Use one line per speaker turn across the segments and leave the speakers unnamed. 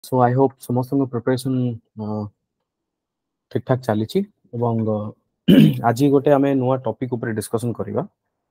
So I hope ସମସ୍ତଙ୍କ preparation ଠିକ୍ ଠାକ୍ ଚାଲିଛି ଏବଂ ଆଜି ଗୋଟେ ଆମେ ନୂଆ ଟପିକ୍ ଉପରେ ଡିସ୍କସନ୍ କରିବା,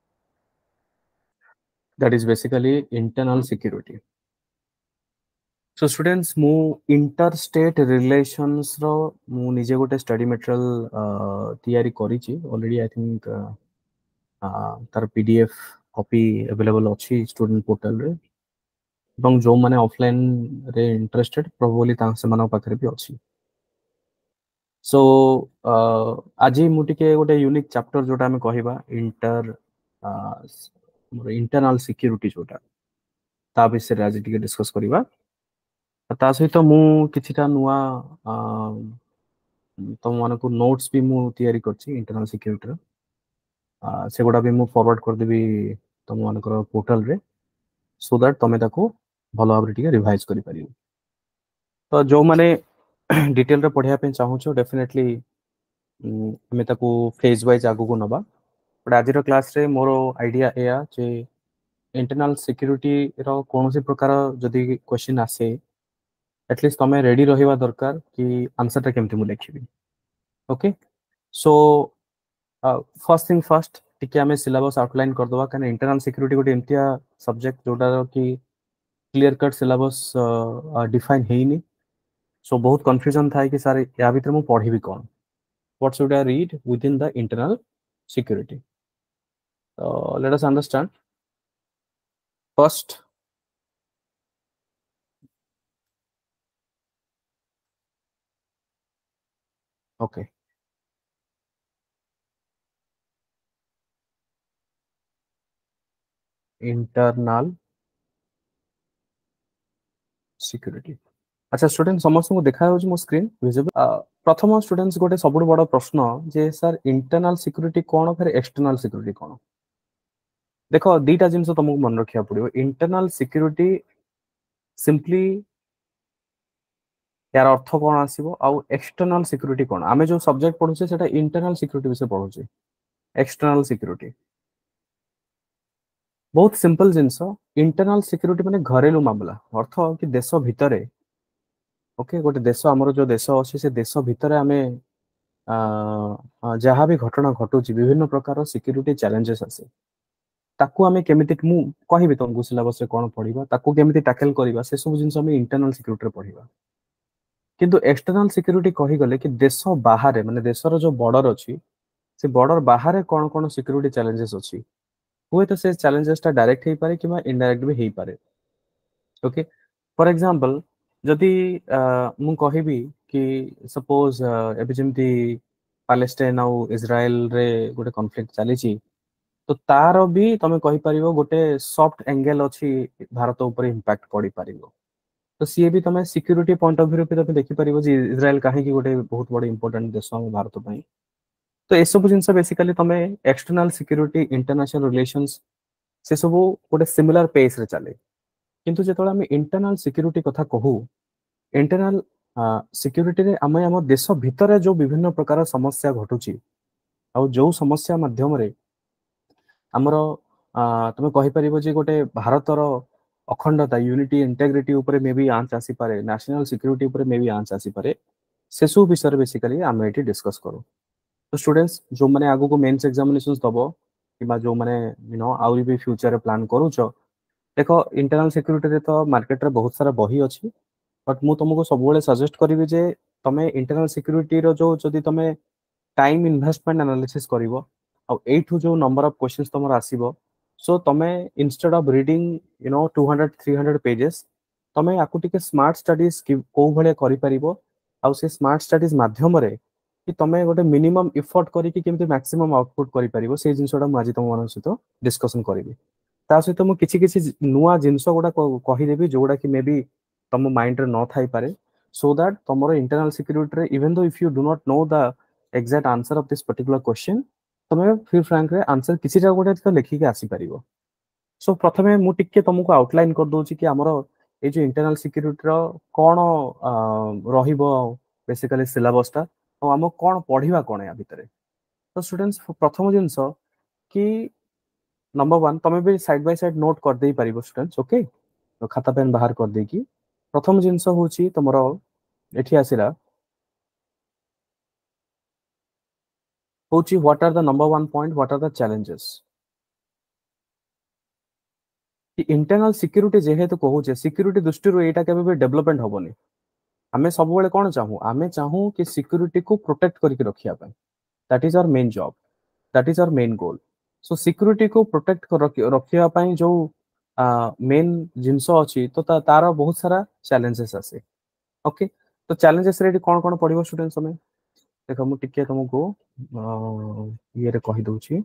that is basically internal security. So students, ମୁଁ interstate relations ର ମୁଁ ନିଜେ ଗୋଟେ study material ତିଆରି କରିଛି already. I think ତାର PDF copy available ଅଛି student portal ରେ, ଏବଂ ଯୋଉମାନେ ଅଫଲାଇନ୍ ରେ ଇଣ୍ଟରେଷ୍ଟେଡ୍ probably ସେମାନଙ୍କ ପାଖରେ ବି ଅଛି. So ଆଜି ମୁଁ ଟିକେ ଗୋଟେ ୟୁନିକ୍ ଚାପ୍ଟର ଯୋଉଟା ଆମେ କହିବା ଇଣ୍ଟରନାଲ ସିକ୍ୟୁରିଟି, ଯୋଉଟା ତା ବିଷୟରେ ଆଜି ଟିକେ ଡିସ୍କସ୍ କରିବା। ତା ସହିତ ମୁଁ କିଛିଟା ନୂଆ ତମମାନଙ୍କୁ ନୋଟ୍ସ ବି ମୁଁ ତିଆରି କରିଛି ଇଣ୍ଟରନାଲ ସିକ୍ୟୁରିଟିର, ସେଗୁଡ଼ା ବି ମୁଁ ଫରୱାର୍ଡ କରିଦେବି ତମମାନଙ୍କର ପୋର୍ଟାଲରେ, ସୋ ଦ୍ୟାଟ୍ ତମେ ତାକୁ ଭଲ ଭାବରେ ଟିକେ ରିଭାଇଜ କରିପାରିବ। ତ ଯୋଉମାନେ ଡିଟେଲରେ ପଢିବା ପାଇଁ ଚାହୁଁଛ, ଡେଫିନେଟଲି ଆମେ ତାକୁ ଫେଜ୍ ୱାଇଜ୍ ଆଗକୁ ନବା। ବଟ୍ ଆଜିର କ୍ଲାସରେ ମୋର ଆଇଡିଆ ଏଇଆ ଯେ ଇଣ୍ଟରନାଲ ସିକ୍ୟୁରିଟିର କୌଣସି ପ୍ରକାର ଯଦି କ୍ୱେଶ୍ଚିନ୍ ଆସେ, ଆଟଲିଷ୍ଟ ତମେ ରେଡି ରହିବା ଦରକାର କି ଆନ୍ସରଟା କେମିତି ମୁଁ ଲେଖିବି। Okay, so first thing first ଟିକେ ଆମେ ସିଲାବସ୍ ଆଉଟଲାଇନ୍ କରିଦେବା, କାରଣ ଇଣ୍ଟରନାଲ ସିକ୍ୟୁରିଟି ଗୋଟେ ଏମିତିଆ ସବଜେକ୍ଟ ଯୋଉଟାର କି କ୍ଲିୟର କଟ୍ ସିଲାବସ୍ ଡିଫାଇନ୍ ହେଇନି। ସୋ ବହୁତ କନଫ୍ୟୁଜନ ଥାଏ କି ସାର୍ ୟା ଭିତରେ ମୁଁ ପଢିବି କ'ଣ, what should I read within the internal security. Let us understand. First, okay, internal security. अच्छा स्टूडेंट, समस्त को देखा हो स्क्रीन विजिबल? प्रथम स्टूडेंट्स गोटे सब बड़ प्रश्न जे सर इंटरनल सिक्यूरिटी कौन, फिर एक्सटर्नल सिक्यूरिटी कौन? देखो दीटा जिनस तुमको मन रखा पड़ो। इंटरनल सिक्यूरिटी सिंपली यार अर्थ कौन आसीबो, आउ एक्सटर्नल सिक्यूरिटी कौन? आमे जो सब्जेक्ट पढुछे सेटा इंटरनल सिक्यूरिटी विषय पढुछे। एक्सटर्नल सिक्यूरिटी बहुत सिंपल जिनस। इंटरनल सिक्यूरिटी माने घरेलू मामला, अर्थ कि देश भितरे, ओके, गोटे देश आमर जो देश अच्छे से देश भितर आमे जहाँ भी घटना घटुची विभिन्न प्रकार सिक्यूरिटी चैलेंजेस आसे, ताकू आमे केमिति मु कहिबे तुमको सिलेबस रे कोन पढिबा, ताकू केमिति टैकल करिबा, से सब जिंस आमे इंटरनल सिक्यूरिटी रे पढिबा। किंतु एक्सटर्नल सिक्यूरिटी कहि गले कि देश बाहर माने देशर जो बॉर्डर अछि से बॉर्डर बाहर कोन कोन सिक्यूरिटी चैलेंजेस अछि, हुए तो से चैलेंजेस ता डायरेक्ट हे पारे कि इनडायरेक्ट भी हे पारे। ओके, फॉर एग्जांपल जदि मु कहिबी कि सपोज एबे जेमती पैलेस्टाइन आउ इजराइल रे गोटे कॉन्फ्लिक्ट चली छी, तो तार भी तमे कहि परिबो गोटे सॉफ्ट एंगल अछि भारत ऊपर इंपैक्ट पड़ी परिबो। तो सी भी तमे सिक्यूरिटी पॉइंट ऑफ व्यू पे तमे देखि परिबो जे इजराइल काहे कि गोटे बहुत बड़ इंपोर्टेंट देश हम भारत पई। तो ए सब जिंस बेसिकली तमे एक्सटर्नल सिक्यूरिटी इंटरनेशनल रिलेशंस से सब गोटे सिमिलर पेस रे चले। किंतु जेतोला हम इंटरनल सिक्यूरिटी कथा कहू, इंटरनल सिक्यूरिटी रे आमे हम देश भितर जो विभिन्न प्रकार समस्या घटुची, आ जो समस्या माध्यम रे हमर तमे कहि परिबो जे गोटे भारतर अखंडता यूनिटी इंटेग्रिटी ऊपर मे भी आंच आसी पारे, नेशनल सिक्यूरिटी ऊपर मे भी आंच आसी पारे, से सब विषय बेसिकली आमे एठी डिस्कस करू। तो स्टूडेंट्स जो माने आगु को मेंस एग्जामिनेशंस दबो कि जो माने आउरी भी फ्यूचर प्लान करूछो, देखो इंटरनल सिक्यूरिटी रे तो मार्केट रे बहुत सारा बही अछि, बट मु तुमको सब बेले सजेस्ट करिवि जे तमे इंटरनल सिक्यूरिटी रो जो जदी तमे टाइम इन्वेस्टमेंट एनालिसिस करिवो, आ एठू जो नंबर ऑफ क्वेश्चंस तमर आसीबो, सो तमे इंस्टेड ऑफ रीडिंग 200-300 पेजेस, तमे आकु टिके स्मार्ट स्टडीज को भले करि परिबो, आ से स्मार्ट स्टडीज माध्यम रे कि तमे गोटे मिनिमम इफोर्ट करी कि केमते मैक्सिमम आउटपुट करि परिबो, से जिंसोडा मु आज तुम मन सहित डिस्कशन करिवि। ता सहित मु किछि किछि नुवा जिंस गोडा कहि देबी जोडा कि मे बी तम माइंड रे न थाई पारे, सो दैट तमरो इंटरनल सिक्यूरिटी रे even though if you do not know the exact answer of this particular question, तमे फिर फ्रैंक रे आंसर किछि जा गोडे तो लिखि के आसी परिबो। सो प्रथमे मु टिके तुमको आउटलाइन कर दोची कि हमरो ए जो इंटरनल सिक्यूरिटी रो कोन रहिबो बेसिकली सिलेबस ता, और हम कोन पढिबा कोन या भितरे। तो स्टूडेंट्स प्रथम जिंस कि नंबर 1 तमे भी साइड बाय साइड नोट कर देई परिबो स्टूडेंट्स। ओके, तो खाता पेन बाहर कर देकी प्रथम जिनस होची तमरो एठी आसिला होची what are the number one point what are the challenges कि इंटरनल सिक्योरिटी जेहेतु कहूचे सिक्योरिटी दृष्टि एटा केबे भी डेवलपमेंट होबनी आमे सब बेले कोन चाहू आमे चाहू कि सिक्योरिटी को प्रोटेक्ट करके रखिया पय that is our main job that is our main goal so security को प्रोटेक्ट रखिया पय जो मेन जिंस अछि तो तार बहुत सारा चैलेंजेस आसे ओके तो चैलेंजेस रेडी कोन कोन पड़िबो स्टूडेंट समय देखो मु टिके तुमको ये रे कहि दउची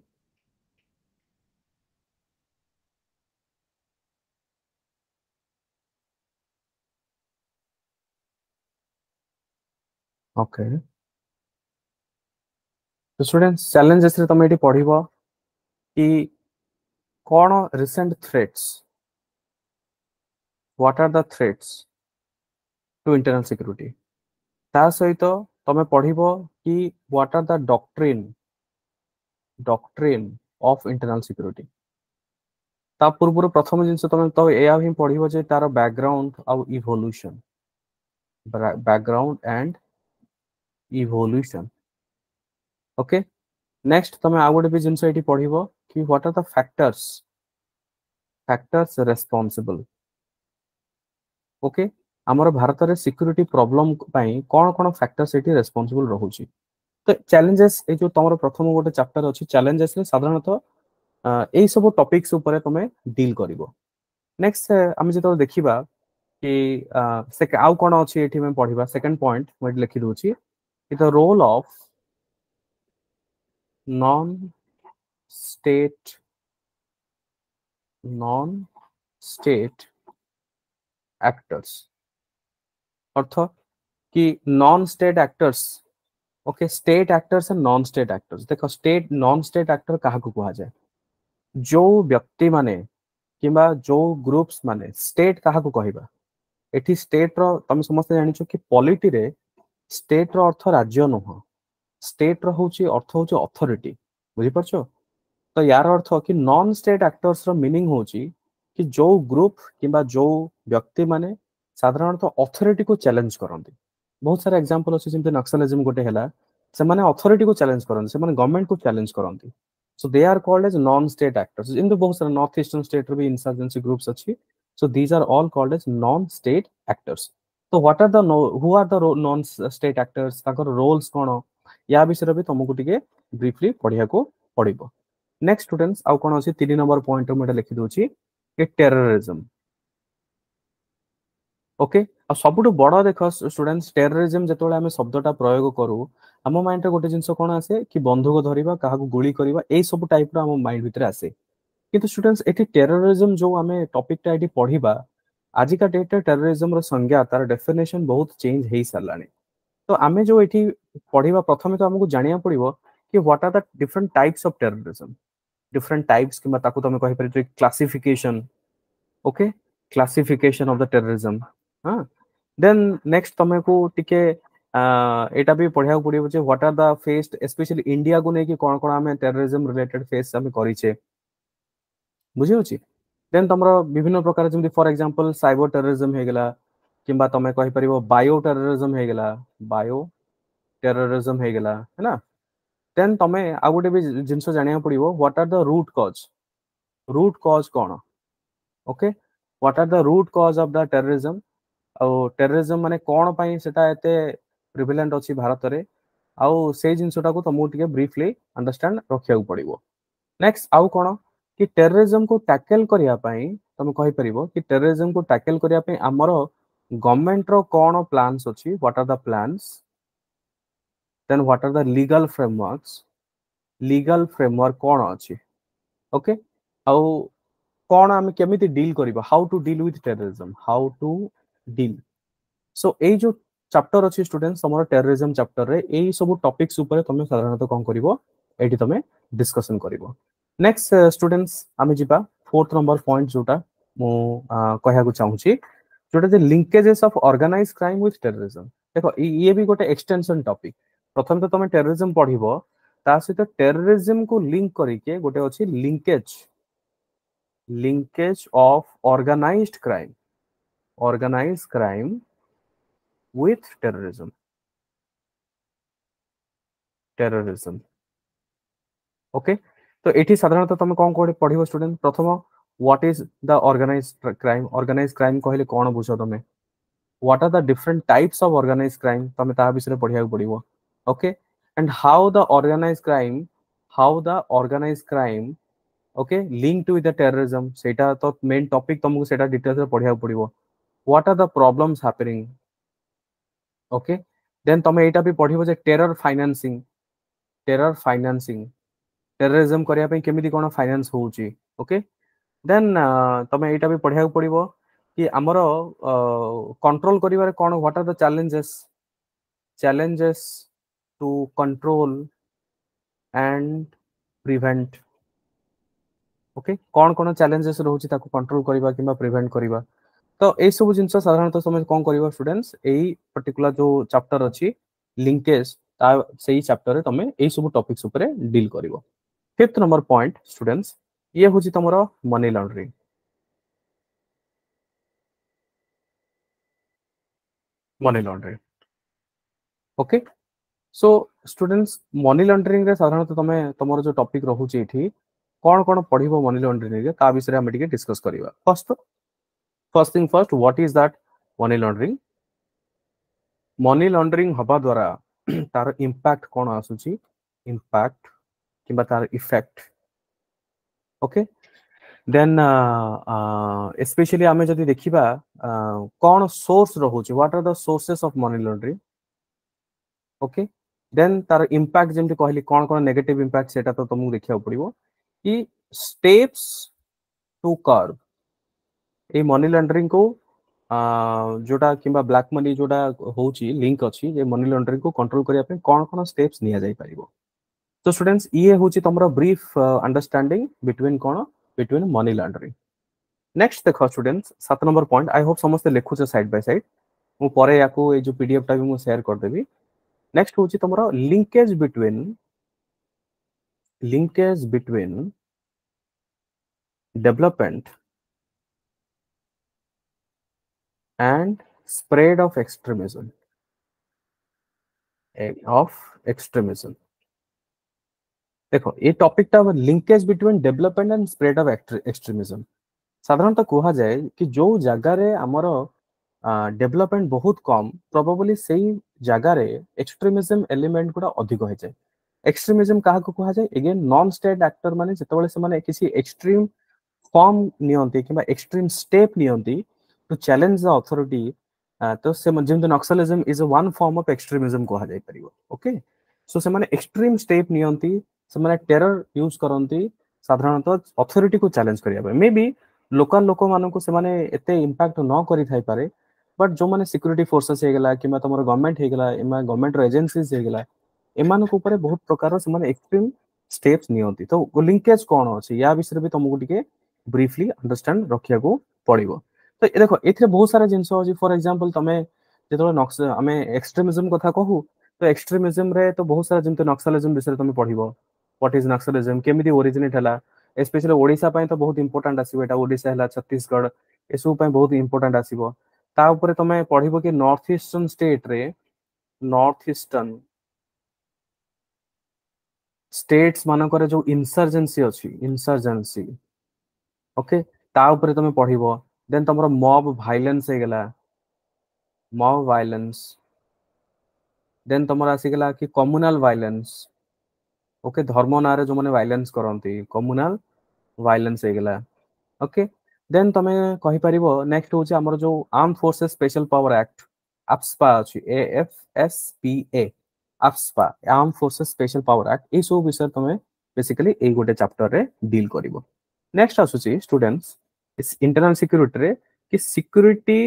ओके तो स्टूडेंट्स चैलेंजेस रे तुम एटी पढ़िबो कि कोन recent threats what are the threats to internal security ता सहित तमे पढ़िबो कि what are the doctrine of internal security ता पूर्व प्रथम जिनस तमे तो एया ही पढ़िबो जे तार बैकग्राउंड आउ evolution background and evolution okay next तमे आ गोटे भी जिनस एटी पढ़िबो कि what are the factors responsible okay आमर भारत में सिक्योरिटी प्रॉब्लम पई कोन कोन फैक्टर्स एटी रेस्पोंसिबल रहउची तो चैलेंजेस ए जो तमरो प्रथम गोटे चैप्टर अछि चैलेंजेस रे साधारणतः एई सब टॉपिक्स ऊपर तमे डील करिवो नेक्स्ट हम जे तो देखिबा कि से आउ कोन अछि एठी में पढ़िबा सेकंड पॉइंट मैं लिखि दोछि कि the role of non state non state actors अर्थ कि non state actors okay state actors and non state actors देखो स्टेट नॉन स्टेट एक्टर कहा को कहा जाए जो व्यक्ति माने किबा जो ग्रुप्स माने स्टेट कहा को कहबा एठी स्टेट रो तुम समस्त जानिछो कि पॉलिटी रे स्टेट रो अर्थ राज्य नुह स्टेट रो होची अर्थ होची अथॉरिटी बुझि परछो तो यार अर्थ कि नॉन स्टेट एक्टर्स रो मीनिंग होची कि जो ग्रुप किबा जो व्यक्ति माने साधारणतः अथॉरिटी को चैलेंज करंती बहुत सारा एग्जांपल अछि जेमते नक्सलिज्म गोटे हैला से माने अथॉरिटी को चैलेंज करंती से माने गवर्नमेंट को चैलेंज करंती so they are called as non state actors in the बहुत सारा नॉर्थ ईस्टर्न स्टेट रे भी इंसर्जेंसी ग्रुप्स अछि so these are all called as non state actors तो what are the who are the non state actors ताकर roles कोन या विषय भी तुमको टिके ब्रीफली पढ़िया को पड़िबो नेक्स्ट स्टूडेंट्स आउ कोन अछि 3 नंबर पॉइंट में लिखि दोछि कि टेररिज्म ओके आ सबुठ बड़ देख स्टूडेंट्स टेररिज्म जेतोले आमे शब्दटा प्रयोग करू हम माइंड रे गोटे जिंस कोन आसे कि बंदूक धरिबा काहा को गोली करबा ए सब टाइप रो हम माइंड भीतर आसे किंतु स्टूडेंट्स एठी टेररिज्म जो आमे टॉपिक टा एठी पढ़िबा आज का डेट टेररिज्म रो संज्ञा तार डेफिनेशन बहुत चेंज हेई सरलानी तो आमे जो एठी पढ़िबा प्रथमे तो हमको जानिया पड़िबो कि what are the different types of terrorism different types किबा ताको तमे कहि परिबो classification okay classification of the terrorism हां देन नेक्स्ट तमे को टिके एटा भी पढ़िया पड़िबो जे what are the faced specially India को नेकी कोन कोन हमें टेररिज्म रिलेटेड फेस हमें करिचे बुझी होची देन तमरो विभिन्न प्रकार जेमति फॉर एग्जांपल साइबर टेररिज्म हे गेला किबा तमे कहि परिबो बायो टेररिज्म हे गेला बायो टेररिज्म हे गेला है ना देन तमे आ गोटे भी जिंसो जानिया पड़िबो what are the root cause कोन okay what are the root cause of the terrorism और टेररिज्म माने कोन पई सेटा एते प्रिविलेंट अछि भारत रे आउ से जिंसटा को तमु टिके ब्रीफली अंडरस्टैंड रखिया पड़िबो नेक्स्ट आउ कोन कि टेररिज्म को टैकल करिया पई तमे कहि परिबो कि टेररिज्म को टैकल करिया पई हमरो गवर्नमेंट रो कोन प्लान्स अछि what are the plans then what are the legal framework कोन अछि ओके आउ कोन हम केमिति डील करिबो how to deal with terrorism how to deal so ए जो चैप्टर अछि स्टूडेंट्स हमर टेररिज्म चैप्टर रे ए सब टॉपिक्स ऊपर तमे साधारणतः कोन करिवो एठी तमे डिस्कशन करिवो नेक्स्ट स्टूडेंट्स आमे जिबा फोर्थ नंबर पॉइंट जोटा मु कहया को चाहूची जोटा जे linkages of organised crime with terrorism देखो ये भी गोटे एक्सटेंशन टॉपिक प्रथम तो तमे टेररिज्म पढ़िबो ता सहित टेररिज्म को लिंक करिके गोटे अछि linkage of organised crime organise crime with terrorism, terrorism. Okay, तो एठी साधारणतः तुम कौन कोड पढ़िबो स्टूडेंट? प्रथम what is the organise crime, organise crime कहले कौन बुझ तुम, what are the different types of organized crime तमे ता विषय पढ़िया पड़िबो। Okay, and how the organized crime okay link to the terrorism, सेटा तो मेन टॉपिक तुमको सेटा डिटेल्स रे पढ़िया पड़िबो। what are the problems happening, okay, then तमे एटा भी पढ़िबो जे टेरर फाइनेंसिंग, टेररिज्म करिया पे केमिति कोन फाइनेंस होउची। ओके, देन तमे एटा भी पढ़िया पड़िबो कि हमर कंट्रोल करिवारे कोन, what are the challenges to control and prevent। Okay, कौन कौन चैलेंजेस रोची ताको कंट्रोल करिबा किबा प्रिवेंट करिबा। तो ए सब जिंस साधारणतः समय कौन करिबा स्टूडेंट्स, एई पर्टिकुलर जो चैप्टर अछि लिंकेज ता सेही चैप्टर रे तमे एई सब टॉपिक्स ऊपर डील करिवो। फिफ्थ नंबर पॉइंट स्टूडेंट्स, ये होची तमरो money laundering. Money laundering, okay, so students money laundering रे साधारणतः तमे तमरो जो टॉपिक रहूची एठी कौन कौन पढ़िबो मनी लॉन्ड्रिंग रे ता विषय हम टिके डिस्कस करिवा। First thing first, what is that money laundering? Money laundering हबा द्वारा तार इंपैक्ट कौन आसुची, इंपैक्ट किबा तार इफेक्ट। ओके, देन स्पेशली आमे जदि देखिबा कौन सोर्स रहूची, what are the sources of money laundering. Okay, then तार इंपैक्ट जेमति कहली कौन कौन नेगेटिव इंपैक्ट सेटा तो तुमको देखिया पड़िबो कि steps to curb a money laundering को जोटा किंबा ब्लैक मनी जोटा होची लिंक अछि जे मनी लॉन्ड्रिंग को कंट्रोल करिया पे कोन कोन स्टेप्स निया जाई परिबो। तो स्टूडेंट्स ये होची तमरो brief understanding between money laundering. Next देखो students 7 number point, I hope समस्त लिखु छ साइड बाय साइड, मु परे याको ए जो पीडीएफ टा भी मु शेयर कर देबी। नेक्स्ट होची तमरो linkage between development and spread of extremism, देखो ये टॉपिक टा linkage between development and spread of extremism. साधारणतः कहा जाए कि जो जगार आमर डेवलपमेंट बहुत कम प्रोबेबली सेही जगार एक्सट्रीमिज्म एलिमेंट गुड़ा अधिक हो जाए। एक्सट्रीमिज्म क्या कहा जाए, अगेन नॉन स्टेट एक्टर माने जेतेबेले से माने किसी एक्सट्रीम फॉर्म नियंती कि एक्सट्रीम स्टेप नियंती टू चैलेंज द अथॉरिटी, तो से जेमते naxalism is one form of extremism कहा जाय परिबो। ओके, सो से माने एक्सट्रीम स्टेप नियंती, से माने टेरर यूज करंती साधारणतः अथॉरिटी को चैलेंज करिया पे। मे बी लोकल लोक मानन को से माने एते इंपैक्ट न करि थाई पारे, बट जो माने सिक्योरिटी फोर्सेस हे गेला कि तमरो गवर्नमेंट हे गेला, एमा गवर्नमेंट एजेंसीज हे गेला, एमान को ऊपर बहुत प्रकार से माने एक्सट्रीम स्टेप्स नियंती। तो लिंकेज कौन अछि या विषय भी तुमको टिके ब्रीफली अंडरस्टैंड रखिया को पड़िबो। तो ये देखो एथे बहुत सारा जिंस अछि, फॉर एग्जांपल तमे जेतो नक्स हमें एक्सट्रीमिज्म कथा कहू, तो एक्सट्रीमिज्म रे तो बहुत सारा जिंतो नक्सलिज्म विषय तुम पढ़िबो, व्हाट इज नक्सलिज्म, केमिति ओरिजिनेट हला, स्पेशली ओडिसा पय तो बहुत इंपोर्टेंट आसीबो, एटा ओडिसा हला छत्तीसगढ़ एसु पय बहुत इंपोर्टेंट आसीबो। ता ऊपर तमे पढ़िबो कि नॉर्थ ईस्टर्न स्टेट रे, नॉर्थ ईस्टर्न स्टेट्स मानकर जो इंसर्जेंसी अछि, इंसर्जेंसी, ओके, ता ऊपर तमे पढ़िबो। देन तमरो मॉब वायलेंस हे गेला, मॉब वायलेंस, देन तमरो आसी गेला कि कम्युनल वायलेंस। ओके, धर्म नारे जो माने वायलेंस करंती कम्युनल वायलेंस हे गेला। ओके, देन तमे कहि परिबो नेक्स्ट होची हमर जो arm forces special power act AFSPA अछि, AFSPA, AFSPA arm forces special power act, ए सब विषय तमे बेसिकली ए गोटे चैप्टर रे डील करिवो। नेक्स्ट आसुची स्टूडेंट्स इस इंटरनल सिक्योरिटी रे कि सिक्योरिटी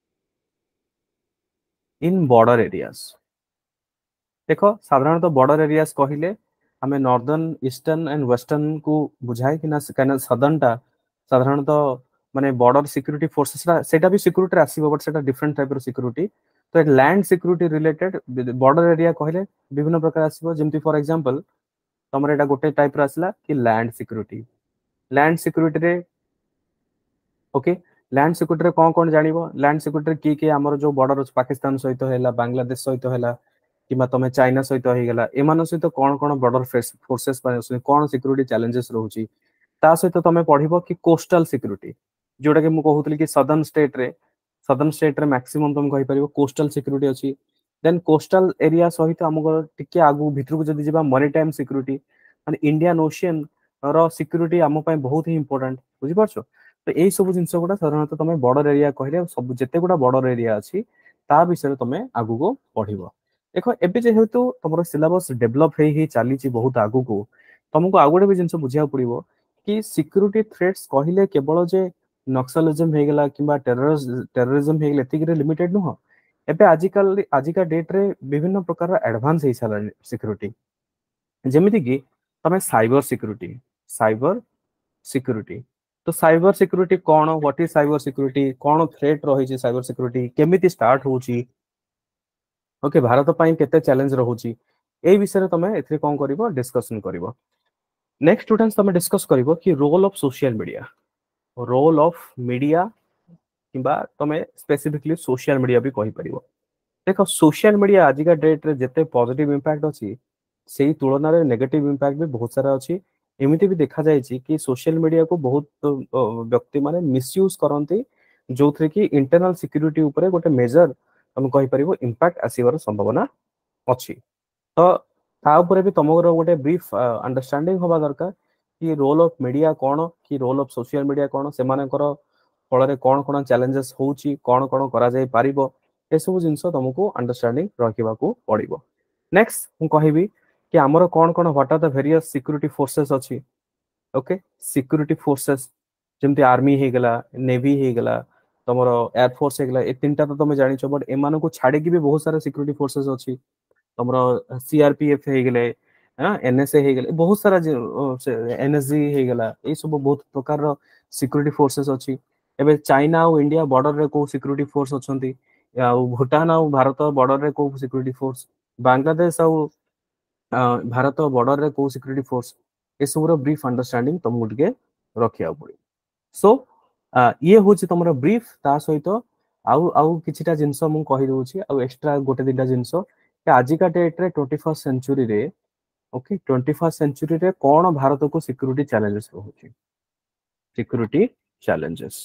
इन बॉर्डर एरियाज। देखो साधारणतः बॉर्डर एरियाज कहले हमें नॉर्दर्न ईस्टर्न एंड वेस्टर्न को बुझाए कि ना, कहना सदर्न टा साधारणतः माने बॉर्डर सिक्योरिटी फोर्सेस सेटा भी सिक्योरिटी आसीबो, बट सेटा डिफरेंट टाइप रो सिक्योरिटी। तो एक land security related border area कहले विभिन्न प्रकार आसीबो, जेमति फॉर एग्जांपल तमर एटा गोटे टाइप रो आसला कि लैंड सिक्योरिटी रे, ओके, लैंड सिक्योरिटी कौन कौन जानिबो लैंड सिक्योरिटी की हमर जो बॉर्डर अछि पाकिस्तान सहित हैला बांग्लादेश सहित हैला किमा तमे चाइना सहित हो गेला एमान सहित कौन कौन बॉर्डर फोर्सेस कौन सिक्योरिटी चैलेंजेस रहउची ता सहित तमे पढिबो कि कोस्टल सिक्योरिटी जोटा कि मु कहउतली कि सदर्न स्टेट रे मैक्सिमम तुम कहि परिबो कोस्टल सिक्योरिटी अछि देन कोस्टल एरिया सहित हमको टिके आगु भितर को जदी जिबा मरीटाइम सिक्योरिटी माने इंडियन ओशियन रो सिक्योरिटी हम पय बहुत ही इंपोर्टेंट बुझि परछो तो एई सब जिंस गुडा साधारणतः तमे बॉर्डर एरिया कहले सब जते गुडा बॉर्डर एरिया अछि ता विषय तमे आगु को पढिबो देखो एबे जेहेतु तमरो सिलेबस डेवलप हेई चली बहुत आगु को तुमको आगु गोटे भी जिंस बुझिया पड़िबो कि सिक्योरिटी थ्रेट्स कहले केवल जे नक्सलिज्म हे गेला किबा टेररिज्म हे गेले एतिक लिमिटेड नुह एबे आजिका डेट रे विभिन्न प्रकार एडवांस हे साला सिक्योरिटी जेमिति कि तमे साइबर सिक्योरिटी तो साइबर सिक्योरिटी कौन व्हाट इज साइबर सिक्योरिटी कौन थ्रेट रही छै साइबर सिक्योरिटी केमिति स्टार्ट होची ओके भारत ପାଇଁ केते चैलेंज रहउची एई विषय तमे एथि कोन करिवो डिस्कशन करिवो नेक्स्ट स्टूडेंट्स तमे डिस्कस करिवो कि रोल ऑफ मीडिया किबा तमे स्पेसिफिकली सोशल मीडिया भी कहि परिवो देखो सोशल मीडिया आजिका डेट रे जते पॉजिटिव इंपैक्ट अछि सेही तुलना रे नेगेटिव इंपैक्ट भी बहुत सारा अछि एमिति भी देखा जाय छी कि सोशल मीडिया को बहुत व्यक्ति माने मिसयूज करंती जोथरे कि इंटरनल सिक्योरिटी ऊपर गोटे मेजर हम कहि परिवो इंपैक्ट आसीबार संभावना अछि तो ता ऊपर भी तमगर गोटे ब्रीफ अंडरस्टैंडिंग होबा दरकार कि रोल ऑफ मीडिया कोन कि रोल ऑफ सोशल मीडिया कोन से मानकर फल रे कोन कोन चैलेंजेस होउची कोन कोन करा जाय पारिबो ए सब जिंस तुमको अंडरस्टैंडिंग रखिबा को पड़िबो नेक्स्ट हम कहिबी कि हमर कोन कोन what are the various security forces अछि ओके सिक्योरिटी फोर्सेस जेमति आर्मी हे गेला नेवी हे गेला तमरो एयर फोर्स हे गेला ए तीनटा तो तुम जानि छ बट एमान को छाड़े की भी बहुत सारा सिक्योरिटी फोर्सेस अछि तमरो सीआरपीएफ हे गेले हां एनएसए हे गेले बहुत सारा एनएसजी हे गेला ए सब बहुत प्रकार रो सिक्योरिटी फोर्सेस अछि एबे चाइना और इंडिया बॉर्डर रे को सिक्योरिटी फोर्स अछंती या भूटान और भारत बॉर्डर रे को सिक्योरिटी फोर्स बांग्लादेश और भारत बॉर्डर रे को सिक्योरिटी फोर्स ए सब रो ब्रीफ अंडरस्टैंडिंग तुमको टिके रखिया पड़ी सो ये होची तमरो ब्रीफ ता सहित आउ आउ किछिटा जिंस मु कहि दोछि आउ एक्स्ट्रा गोटे दिटा जिंस कि आजिका डेट रे 21st सेंचुरी रे ओके 21st सेंचुरी रे कोन भारत को सिक्योरिटी चैलेंजेस होची सिक्योरिटी चैलेंजेस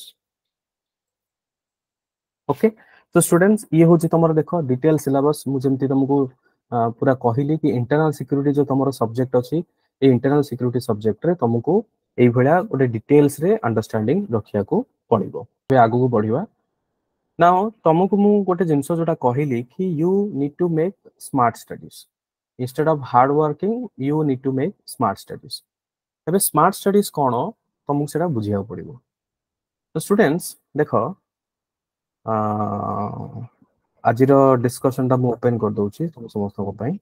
ओके तो स्टूडेंट्स ये होची तमरो देखो डिटेल सिलेबस मु जेमति तुमको पूरा कहली कि इंटरनल सिक्योरिटी जो तमरो सब्जेक्ट अछि ए इंटरनल सिक्योरिटी सब्जेक्ट रे तुमको एई भलिया गोटे डिटेल्स रे अंडरस्टैंडिंग रखिया को पड़िबो बे आगु को बढ़िबा नाउ तुमको मु गोटे जिंस जोटा कहली कि you need to make smart studies instead of hard working you need to make smart studies एबे स्मार्ट स्टडीज कोन तुमको सेटा बुझिया पड़िबो तो स्टूडेंट्स देखो आजिर डिस्कशन टा मु ओपन कर दउची तुम समस्त को पई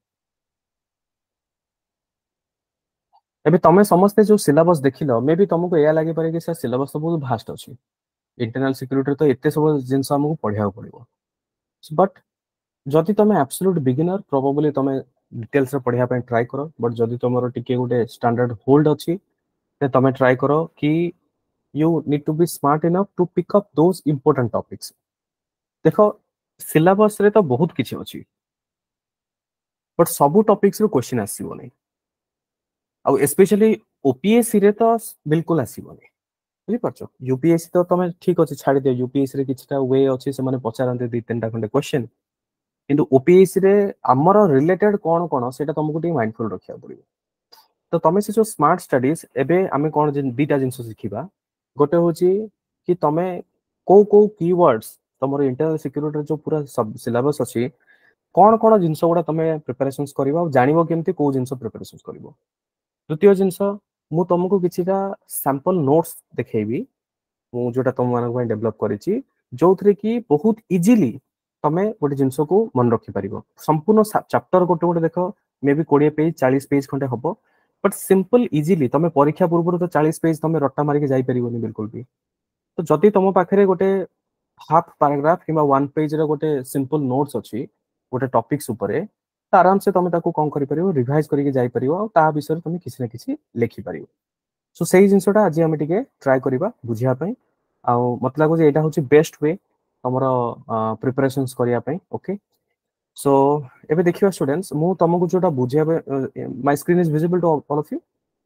एबे तमे समस्त जो सिलेबस देखिलो मे भी तुमको या लागि पारे कि से सिलेबस तो बहुत भास्ट अछि इंटरनल सिक्योरिटी तो एते सब जिंस हमको पढिया पड़िबो बट जदि तमे एब्सोल्यूट बिगिनर प्रोबेबली तमे डिटेल्स रे पढिया पे ट्राई करो बट जदि तमरो टिके गोटे स्टैंडर्ड होल्ड अछि ते तमे ट्राई करो कि you need to be smart enough to pick up those important topics देखो सिलेबस रे तो बहुत किछि अछि बट सब टॉपिक्स रो क्वेश्चन आसीबो नै आ स्पेशली ओपीएससी रे तो बिल्कुल आसीबो नै बुझि परछो यूपीएससी तो तमे ठीक अछि छाडी दे यूपीएससी रे किछटा वे अछि से माने पचारंते दि तीनटा खंडे क्वेश्चन किंतु ओपीएससी रे हमर रिलेटेड कोन कोन सेटा तुमको टी माइंडफुल रखिया पड़िबो तो तमे से जो स्मार्ट स्टडीज एबे हमें कोन दीटा जिंस सिखिबा गोटे होची कि तमे को कीवर्ड्स तमरो इंटरनल सिक्योरिटी जो पूरा सब सिलेबस अछि कोन कोन जिंस गुडा तमे प्रिपरेशंस करबा जानिबो केमती को जिंस प्रिपरेशंस करबो द्वितीय जिंस मु तुमको किछिटा सैंपल नोट्स देखेबी मु जोटा तुम मानक पय डेवलप करिछि जोथरे कि बहुत इजीली तमे गोटे जिंस को मन रखि परिबो संपूर्ण चैप्टर गोटे गोटे देखो मे बी 20 पेज 40 पेज खंडे हबो बट सिंपल इजीली तमे परीक्षा पूर्व तो 40 पेज तमे रट्टा मारी के जाई परिबोनी बिल्कुल भी तो जदि तुम पाखरे गोटे हाफ पैराग्राफ किबा वन पेज रे गोटे सिंपल नोट्स अछि गोटे टॉपिक्स ऊपर तो आराम से तमे ताको कोन करि परिबो रिवाइज करिके जाई परिबो आ ता विषय तमे किछि ना किछि लेखि परिबो सो सेही जिंसटा आज हम टिके ट्राई करिबा बुझिया पई आ मत लागो जे एटा होची बेस्ट वे हमरो प्रिपरेशंस करिया पई ओके सो एबे देखियो स्टूडेंट्स मु तुमको जोटा बुझेबे my screen is visible to all of you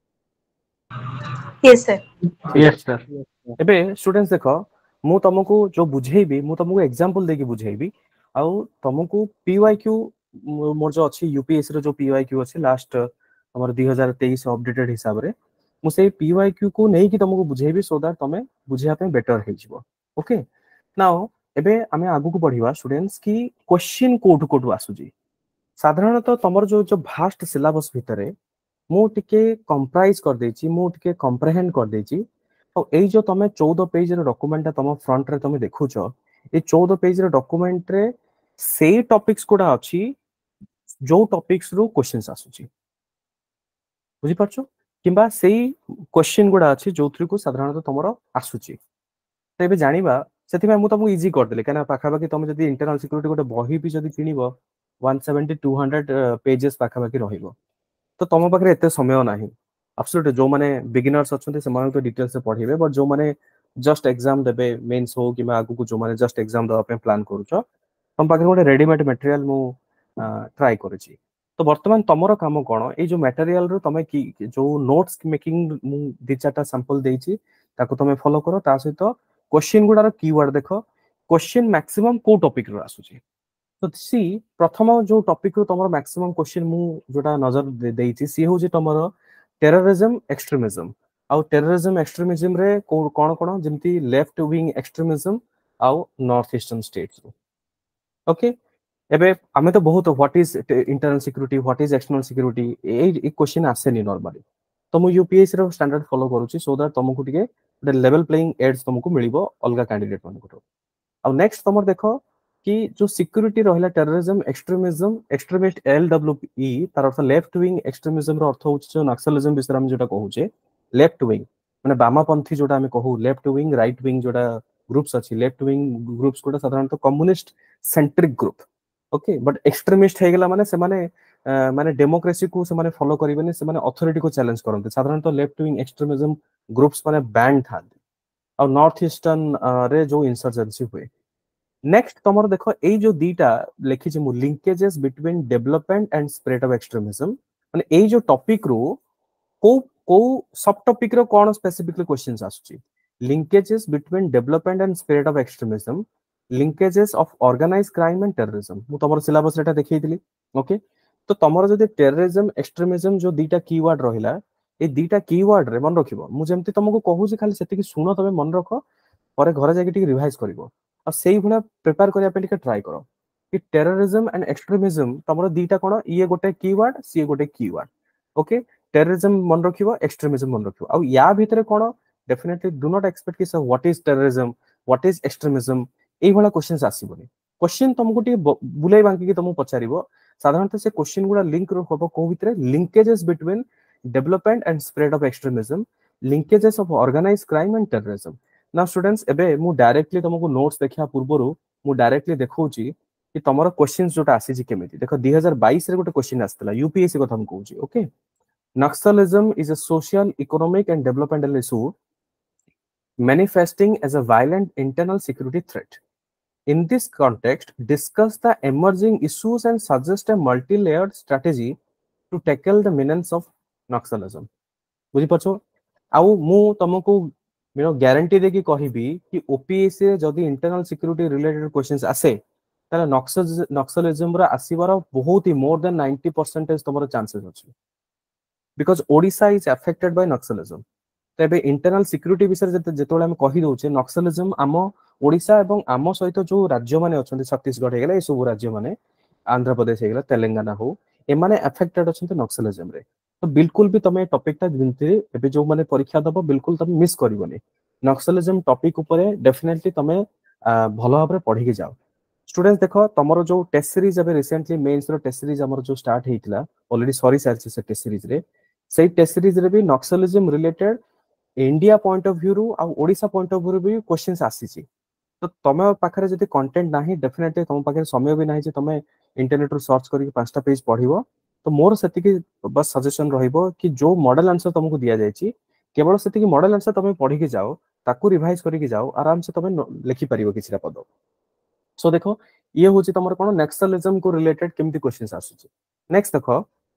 Yes, sir.
Yes, sir.
एबे स्टूडेंट्स देखो मु तुमको जो बुझेबी मु तुमको एग्जांपल देकी बुझेबी आउ तुमको पीवाईक्यू मोर जो अछि यूपीएससी रो जो पीवाईक्यू अछि लास्ट हमर 2023 अपडेटेड हिसाब रे मु से पीवाईक्यू को नै कि तुमको बुझेबी सो दैट तमे बुझिया पे बेटर हे जिवो ओके नाउ एबे आमे आगु को बढ़िवा स्टूडेंट्स की क्वेश्चन कोड कोड आसुजी साधारणतः तमर जो जो भास्ट सिलेबस भितरे मु टिके कंप्राइज कर देछि मु टिके कंप्रेहेंड कर देछि और एई जो तमे 14 पेज रे डॉक्यूमेंट तम फ्रंट रे तमे देखुछो ए 14 पेज रे डॉक्यूमेंट रे से टॉपिक्स कोडा अछि जो टॉपिक्स रो क्वेश्चंस आसुची बुझी परछो किबा सेई क्वेश्चन गुडा अछि जो थ्री को साधारणतः तमरो आसुची तो एबे जानिबा सेति मैं मु तुमको इजी कर देले केना पाखा बाकी तमे जदी इंटरनल सिक्युरिटी गोटे बही भी जदी किनिबो 170 200 पेजेस पाखा बाकी रहिबो तो तम पाखे एते समय नाही एब्सोल्युटली जो माने बिगिनर्स अछंते से माने तो डिटेल्स से पढिबे बट जो माने जस्ट एग्जाम देबे मेंस हो कि आगु को जो माने जस्ट एग्जाम दवा पे प्लान करूछो तम पाखे गोटे रेडीमेड मटेरियल मु ट्राई करूची तो वर्तमान तमरो काम कोन ए जो मटेरियल रो तमे की जो नोट्स मेकिंग मु दि चारटा सैंपल देइची ताको तमे फॉलो करो ता सहित क्वेश्चन गुडार कीवर्ड देखो क्वेश्चन मैक्सिमम को टॉपिक रो आसुची तो सी प्रथम जो टॉपिक रो तमरो मैक्सिमम क्वेश्चन मु जोटा नजर देइची सी हो जे तमरो टेररिज्म एक्सट्रीमिज्म आउ टेररिज्म एक्सट्रीमिज्म रे कोन कोन जेंति लेफ्ट विंग एक्सट्रीमिज्म आउ नॉर्थ ईस्टर्न स्टेट्स ओके एबे हमें तो बहुत what is internal security what is external security ए क्वेश्चन आसेनी नॉर्मली तो मु यूपीएससी रो स्टैंडर्ड फॉलो करूची सो दैट तुमको टिके गोटे लेवल प्लेइंग एड्स तुमको मिलिबो अलगा कैंडिडेट मानको अब नेक्स्ट तमर देखो कि जो सिक्योरिटी रहिला टेररिज्म एक्सट्रीमिज्म एक्सट्रीमिस्ट एलडब्ल्यूई तार अर्थ लेफ्ट विंग एक्सट्रीमिज्म रो अर्थ होची जो नक्सलिज्म विषय हम जोटा कहूचे लेफ्ट विंग माने बामापंथी जोटा हम कहू लेफ्ट विंग राइट विंग जोटा ग्रुप्स अछि लेफ्ट विंग ग्रुप्स कोटा साधारणतः communist centric group okay but extremist हे गेला माने से माने डेमोक्रेसी को से माने फॉलो करिबेनी से माने अथॉरिटी को चैलेंज करनते साधारणतः लेफ्ट विंग एक्सट्रीमिज्म ग्रुप्स माने बैंड था और नॉर्थ ईस्टर्न रे जो इंसर्जेंसी हुए नेक्स्ट तमर देखो ए जो दीटा लिखि जे मु linkages between development and spread of extremism माने ए जो टॉपिक रो को सब टॉपिक रो कोन स्पेसिफिकली क्वेश्चंस आसुची linkages between development and spread of extremism linkages of organised crime and terrorism मु तमर सिलेबस रेटा देखैतिली ओके तो तमर जदि टेररिज्म एक्सट्रीमिज्म जो दीटा कीवर्ड रहिला ए दीटा कीवर्ड रे मन रखिबो मु जेमति तुमको कहू जे खाली सेति कि सुनो तमे मन रखो परे घरे जाके टिके रिवाइज करिवो आ सेही भुना प्रिपेयर करिया पे टिके ट्राई करो कि टेररिज्म एंड एक्सट्रीमिज्म तमरो दीटा कोन ये गोटे कीवर्ड सी गोटे कीवर्ड ओके टेररिज्म मन रखिबो एक्सट्रीमिज्म मन रखिबो आ या भीतर कोन डेफिनेटली डू नॉट एक्सपेक्ट कि sir what is terrorism what is extremism ए वाला क्वेश्चंस आसीबोनी क्वेश्चन तुमको टिके बुलाई बांकी कि तुमको पचारिबो साधारणतः से क्वेश्चन गुडा लिंक होबो को भीतर linkages between development and spread of extremism linkages of organised crime and terrorism ना स्टूडेंट्स एबे मु डायरेक्टली तुमको नोट्स देखिया पूर्वरु मु डायरेक्टली देखौची कि तमरो क्वेश्चंस जोटा आसी जी केमिति देखो 2022 रे गोटे क्वेश्चन आस्तला यूपीएससी को हम कहूची okay Naxalism is a social economic and developmental issue manifesting as a violent internal security threat. In this context, discuss the emerging issues and suggest a multi-layered strategy to tackle the menace of Naxalism. बुझी पछो आउ मु तुमको guarantee दे कि कहिबी कि OPSC रे जदी internal security related questions आसे ताले नक्सलिज्म रा आसीबार बहुत ही मोर देन 90% तमरो चांसेस अछि because Odisha is affected by Naxalism तेबे इंटरनल सिक्योरिटी विषय जेतोले हम कहि दोचे नक्सलिज्म आम ओडिशा एवं आम सहित जो राज्य माने अछंती छत्तीसगढ़ हेगला ए सब राज्य माने आंध्र प्रदेश हेगला तेलंगाना हो ए माने अफेक्टेड अछंती नक्सलिज्म रे तो बिल्कुल भी तमे टॉपिक ता जिंते एबे जो माने परीक्षा दबो बिल्कुल तमे मिस करिवोनी नक्सलिज्म टॉपिक ऊपर डेफिनेटली तमे भलो भाबरे पढी के जाओ स्टूडेंट्स देखो तमरो जो टेस्ट सीरीज अबे रिसेंटली मेंस रो टेस्ट सीरीज हमर जो स्टार्ट हेतिला ऑलरेडी सॉरी सर से टेस्ट सीरीज रे सेही टेस्ट सीरीज रे भी Naxalism related India point of view रु आ ओडिशा पॉइंट ऑफ व्यू रु भी क्वेश्चंस आसीची तो तमे पाखरे जदी कंटेंट नाही डेफिनेटली तम पाखरे समय भी नाही जे तमे इंटरनेट रु सर्च करी पांचटा पेज पढिबो तो मोर सेति कि बस सजेशन रहिबो कि जो मॉडल आंसर तुमको दिया जायछि केवल सेति कि मॉडल आंसर तमे पढी के जाओ ताकू रिवाइज करके जाओ आराम से तमे लिखि परिबो किछरा पद सो देखो ये होची तमर कोन नक्सलिज्म को रिलेटेड केमती क्वेश्चंस आसुची नेक्स्ट देखो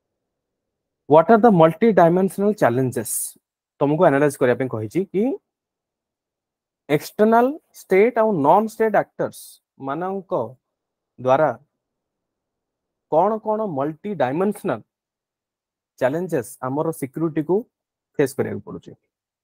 what are the multi dimensional challenges तुमको एनालाइज करिया पे कहिची कि एक्सटर्नल स्टेट और नॉन स्टेट एक्टर्स मानक द्वारा कौन कौन मल्टी डायमेंशनल चैलेंजेस आमर सिक्योरिटी को फेस करिया पड़ुची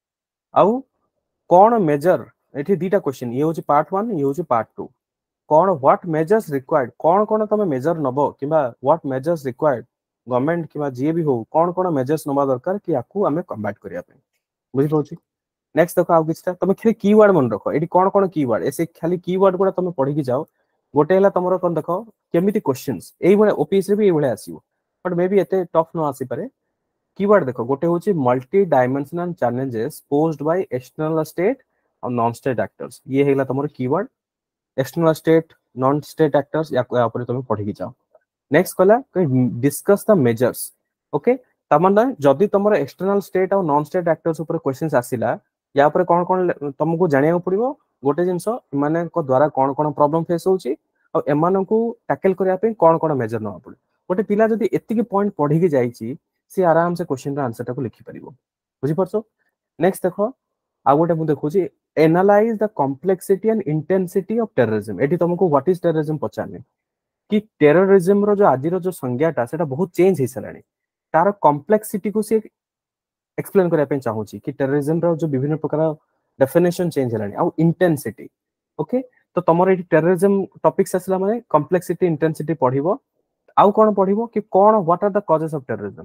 आउ कौन मेजर एठी दीटा क्वेश्चन ये होची पार्ट 1 ये होची पार्ट 2 कौन व्हाट मेजर्स रिक्वायर्ड कौन कौन तमे मेजर नबो किबा व्हाट मेजर्स रिक्वायर्ड गवर्नमेंट किबा जे भी हो कौन कौन मेजर्स नबा दरकार कि याकू हमें कम्बाट करिया पे बुझि पहुची नेक्स्ट देखो आउ किछटा तमे खाली कीवर्ड मन रखो एडी कौन कौन कीवर्ड ऐसे खाली कीवर्ड गुडा तमे पढी कि जाओ गोटे हला तमरो कोन देखो केमिति क्वेश्चंस एई बळे ओपीएस रे भी एई बळे आसीबो बट मे बी एते टफ न आसी पारे कीवर्ड देखो गोटे होची multi dimensional challenges posed by external state और नॉन स्टेट एक्टर्स ये हेला तमरो keyword external state non state actors या ऊपर तुम पढ़ी कि जाओ नेक्स्ट कला डिस्कस द मेजर्स ओके तमन्ना जदी तमरो एक्सटर्नल स्टेट और नॉन स्टेट एक्टर्स ऊपर क्वेश्चंस आसिला या ऊपर कोन कोन तुमको जानिया पड़िबो गोटे जिंस इमाने को द्वारा कोन कोन प्रॉब्लम फेस होची और एमान को टैकल करिया पे कोन कोन मेजर न पड़े गोटे पिला जदी एति की पॉइंट पढ़ी कि जाईची से आराम से क्वेश्चन रा आंसर टाको लिखि परिबो बुझि परछो नेक्स्ट देखो आ गोटे मु देखुची analyse the complexity and intensity of terrorism एटी तुमको व्हाट इज टेररिज्म पचाने कि टेररिज्म रो जो आजि रो जो संज्ञाटा सेटा बहुत चेंज हे सलानी तार कॉम्प्लेक्सिटी को से एक्सप्लेन करिया पे चाहूची कि टेररिज्म रो जो विभिन्न प्रकार डेफिनेशन चेंज हलानी आ इंटेंसिटी ओके तो तमरो एटी टेररिज्म टॉपिक्स असला माने कॉम्प्लेक्सिटी इंटेंसिटी पढिबो आउ कोन पढिबो कि कोन what are the causes of terrorism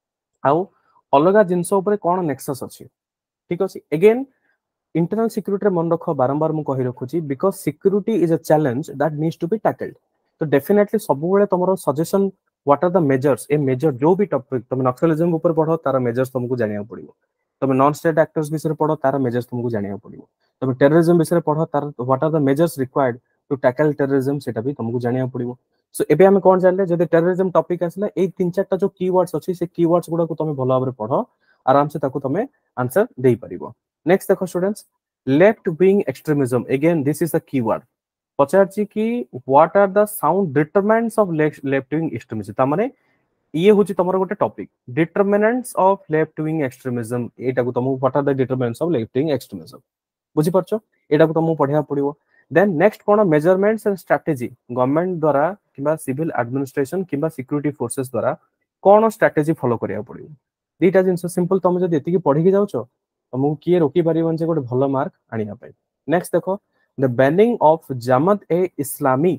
आउ अलगा जिंस ऊपर कोन नेक्सस अछि ठीक अछि अगेन इंटरनल सिक्योरिटी मन रख बारंबार मु कहि रखुची because security is a challenge that needs to be tackled तो डेफिनेटली सब बेले तमरो suggestion what are the measures ए मेजर जो भी टॉपिक तुम नक्सलिज्म ऊपर पढ़ो तार मेजर्स तुमको जानिया पड़िबो तुम नॉन स्टेट एक्टर्स विषय पढ़ो तार मेजर्स तुमको जानिया पड़िबो तुम टेररिज्म विषय पढ़ो तार what are the measures required to tackle terrorism सेटा भी तुमको जानिया पड़िबो सो एबे हम कोन जानले जदि टेररिज्म टॉपिक आसला ए तीन चारटा जो कीवर्ड्स अछि से कीवर्ड्स गुडा को तुम भलो भाबरे पढ़ो आराम से ताको तुम आंसर देई परिबो नेक्स्ट देखो students left wing extremism again this is the keyword पचारची कि what are the sound determinants of left wing extremism ता माने ये होची तमरो गोटे topic determinants of left wing extremism एटा को तुम what are the determinants of left wing extremism बुझी परछो एटा को तुम पढिया पड़िबो देन नेक्स्ट कोन मेजरमेंट्स एंड स्ट्रेटजी गवर्नमेंट द्वारा किबा सिविल एडमिनिस्ट्रेशन किबा सिक्योरिटी फोर्सेस द्वारा कोन स्ट्रेटजी फॉलो करिया पड़िबो दीटा जिंस सिंपल तुम जदी एति की पढी कि जाउछो तुमको किए रोकी पारिबन जे गोटे भलो मार्क आनिया पाए नेक्स्ट देखो the banning of Jamaat e Islami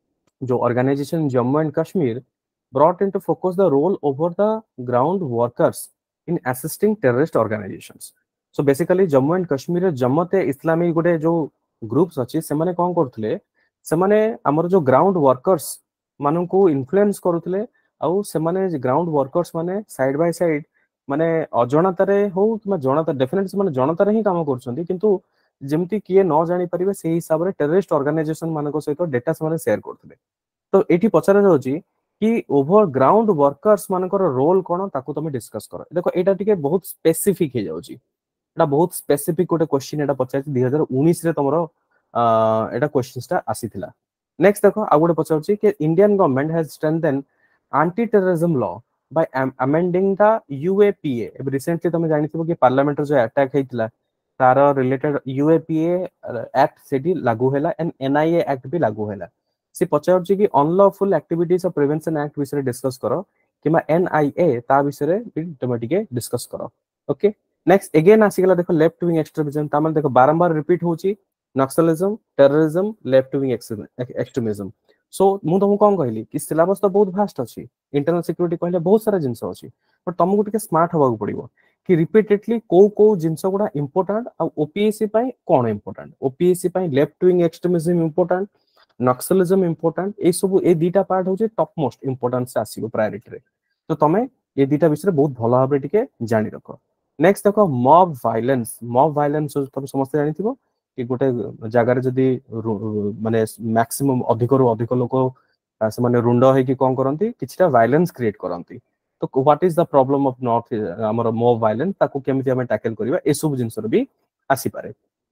जो organisation Jammu and Kashmir brought into focus the role over the ground workers in assisting terrorist organizations so basically Jammu and Kashmir रे जमात ए इस्लामी गोटे जो ग्रुप्स अछि से माने कोन करथले से माने हमर जो ग्राउंड वर्कर्स मानन को इन्फ्लुएंस करथले आउ से माने ग्राउंड वर्कर्स माने साइड बाय साइड माने अजणतारे हो कि जणता डेफिनेटली माने जणतारे ही काम करछंती किंतु जेमती किए न जानि परिबे सेही हिसाब रे टेररिस्ट ऑर्गेनाइजेशन मानको सहित डेटा से माने शेयर करथले तो एठी पचारा जाउची कि ओवर ग्राउंड वर्कर्स मानकर रोल कोन ताको तुम डिस्कस करो देखो एटा टिके बहुत स्पेसिफिक हे जाउची एटा बहुत स्पेसिफिक गोटे क्वेश्चन एटा पचारची 2019 रे तमरो एटा क्वेश्चनसटा आसीथिला नेक्स्ट देखो आ गोटे पचारची कि Indian government has strengthen anti terrorism law by amending the UAPA अब रिसेंटली तुम जानिथिबो कि पार्लियामेंट जो अटैक हेतिला तार रिलेटेड UAPA एक्ट सेठी लागू हैला एंड NIA एक्ट भी लागू हैला से पचारछि कि unlawful activities of prevention act विषय डिस्कस करो किमा NIA ता विषय तुम टिके डिस्कस करो ओके नेक्स्ट अगेन आसीगला देखो लेफ्ट विंग एक्सट्रीमिज्म ता माने देखो बारंबार रिपीट होची Naxalism terrorism left wing extremism so मु तुमको कोन कहली कि सिलेबस तो बहुत वास्ट अछि इंटरनल सिक्योरिटी कहले बहुत सारा जिंस अछि बट तुमको टिके स्मार्ट होबाक पड़िबो कि रिपीटेडली को जिंस गुडा इंपोर्टेंट आ ओपीएससी पई कोन इंपोर्टेंट ओपीएससी पई left wing extremism important Naxalism important ए सब ए दीटा पार्ट होचे टॉप मोस्ट इंपोर्टेंस आसीबो प्रायोरिटी रे तो तमे ए दीटा विषय बहुत भलो भाबरे टिके जानि रखो नेक्स्ट देखो मॉब वायलेंस तुम समस्त जानिथिबो कि गोटे जगार जदि माने मैक्सिमम अधिक रु अधिक लोक से माने रुंड है कि कोन करंती किछटा वायलेंस क्रिएट करंती तो what is the problem of north हमर मॉब वायलेंस ताको केमिति हमें टैकल करबा ए सब जिंस भी आसी पारे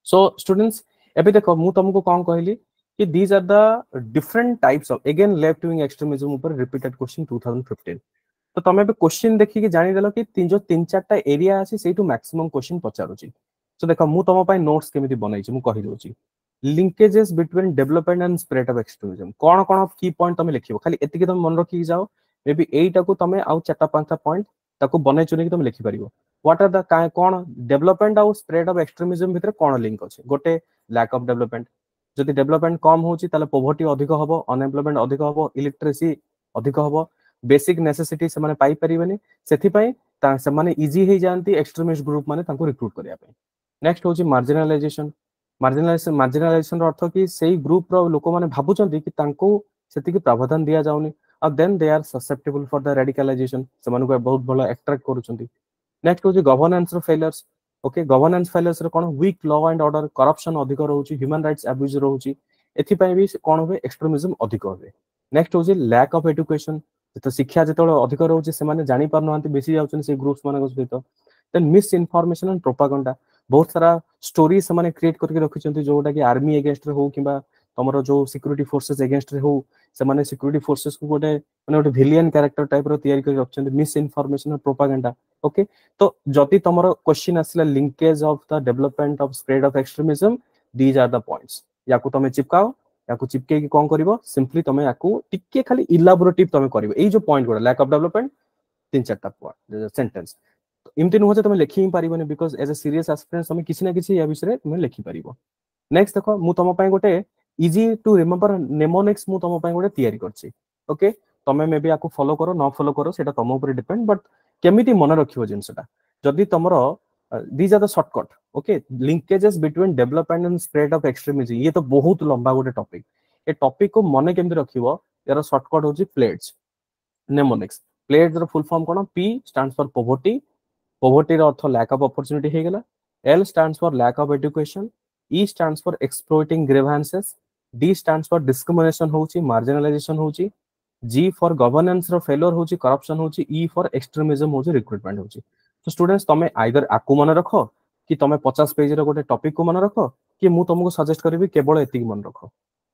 सो स्टूडेंट्स एबे देखो मु तुमको कौन कहली कि these are the different types of again left wing extremism ऊपर रिपीटेड क्वेश्चन 2015 तो तमे पे क्वेश्चन देखि कि जानि देलो कि जो तीन चारटा एरिया अछि सेटू मैक्सिमम क्वेश्चन पचारुची सो देखो मु तम पय नोट्स केमिति बनाई छी मु कहि दोची linkages between development and spread of extremism कोन कोन की पॉइंट तमे लिखिबो खाली एतिके तमे मन रखि जाओ मे बी एटा को तमे आउ चारटा पांचटा पॉइंट ताको बनै चुने कि तमे लिखि परिबो व्हाट आर द कोन डेवलपमेंट और स्प्रेड ऑफ एक्सट्रीमिज्म भितर कोन लिंक अछि गोटे लैक ऑफ डेवलपमेंट जदि डेवलपमेंट कम होची ताले पोवर्टी अधिक हबो अनएम्प्लॉयमेंट अधिक हबो इलेक्ट्रिसिटी अधिक हबो बेसिक नेसेसिटी से माने पाई परिबेनी सेथि पई से माने इजी हे जानती एक्सट्रीमिस्ट ग्रुप माने तांको रिक्रूट करिया पे नेक्स्ट होची मार्जिनलाइजेशन मार्जिनलाइजेशन अर्थ कि सेही ग्रुप रो लोक माने भाबुचंती कि तांको सेति कि प्रावधान दिया जाउनी और then they are susceptible for the radicalisation से मानको बहुत भलो अट्रैक्ट करूचंती नेक्स्ट होची गवर्नेंस रो फेलियर्स ओके गवर्नेंस फेलियर्स रो कोन weak law and order corruption अधिक रहउची ह्यूमन राइट्स अब्यूज रहउची एथि पई भी कोन होबे एक्सट्रीमिज्म अधिक होबे नेक्स्ट होची लैक ऑफ एजुकेशन तो शिक्षा जेतो अधिक रहउची से माने जानि पार नहंती बेसी जाउचन से ग्रुप्स मानको सहित then misinformation and propaganda बहुत सारा स्टोरी से माने क्रिएट करके रखिचंती जोटा कि आर्मी अगेंस्ट रे हो किबा तमरो जो सिक्योरिटी फोर्सेस अगेंस्ट रे हो से माने सिक्योरिटी फोर्सेस को गोटे माने गोटे विलियन कैरेक्टर टाइप रो तयारी कर रखचंती मिस इन्फॉर्मेशन और प्रोपागेंडा ओके तो जति तमरो क्वेश्चन आसला linkage of the development of spread of extremism these are the points याकू तमे चिपकाओ याकू चिपके कि कोन करिवो सिंपली तमे याकू टिके खाली इलाबोरेटिव तमे करिवो एई जो पॉइंट गोडा लैक ऑफ डेवलपमेंट तीन चारटा पॉइंट सेंटेंस इमती नुह तुम लिखि ही पारिबनी because as a serious aspirant तुम किसी ना किसी या विषय तुम लिखि पारिबो नेक्स्ट देखो मु तुम पय गोटे इजी टू रिमेंबर नेमोनिक्स मु तुम पय गोटे तयारी करछि ओके तमे मे बी आको फॉलो करो न फॉलो करो सेटा तुम ऊपर डिपेंड बट केमिति मन रखियो जिंसटा जदी तमरो these are the shortcut okay linkages between development and spread of extremism ये तो बहुत लंबा गोटे टॉपिक ए टॉपिक को मने केमिति रखिबो यार शॉर्टकट होची प्लेड्स नेमोनिक्स प्लेड्स रो फुल फॉर्म कोन P stands for poverty poverty ର ଅର୍ଥ lack of opportunity ହେଇଗଲା L stands for lack of education E stands for exploiting grievances D stands for discrimination होची marginalization होची G for governance ର failure होची corruption होची E for extremism होची recruitment होची तो स्टूडेंट्स तमे आइदर आकु मन रखो कि तमे 50 पेज रो गोटे टॉपिक को मन रखो कि मु तुमको सजेस्ट करबी केवल एतिक मन रखो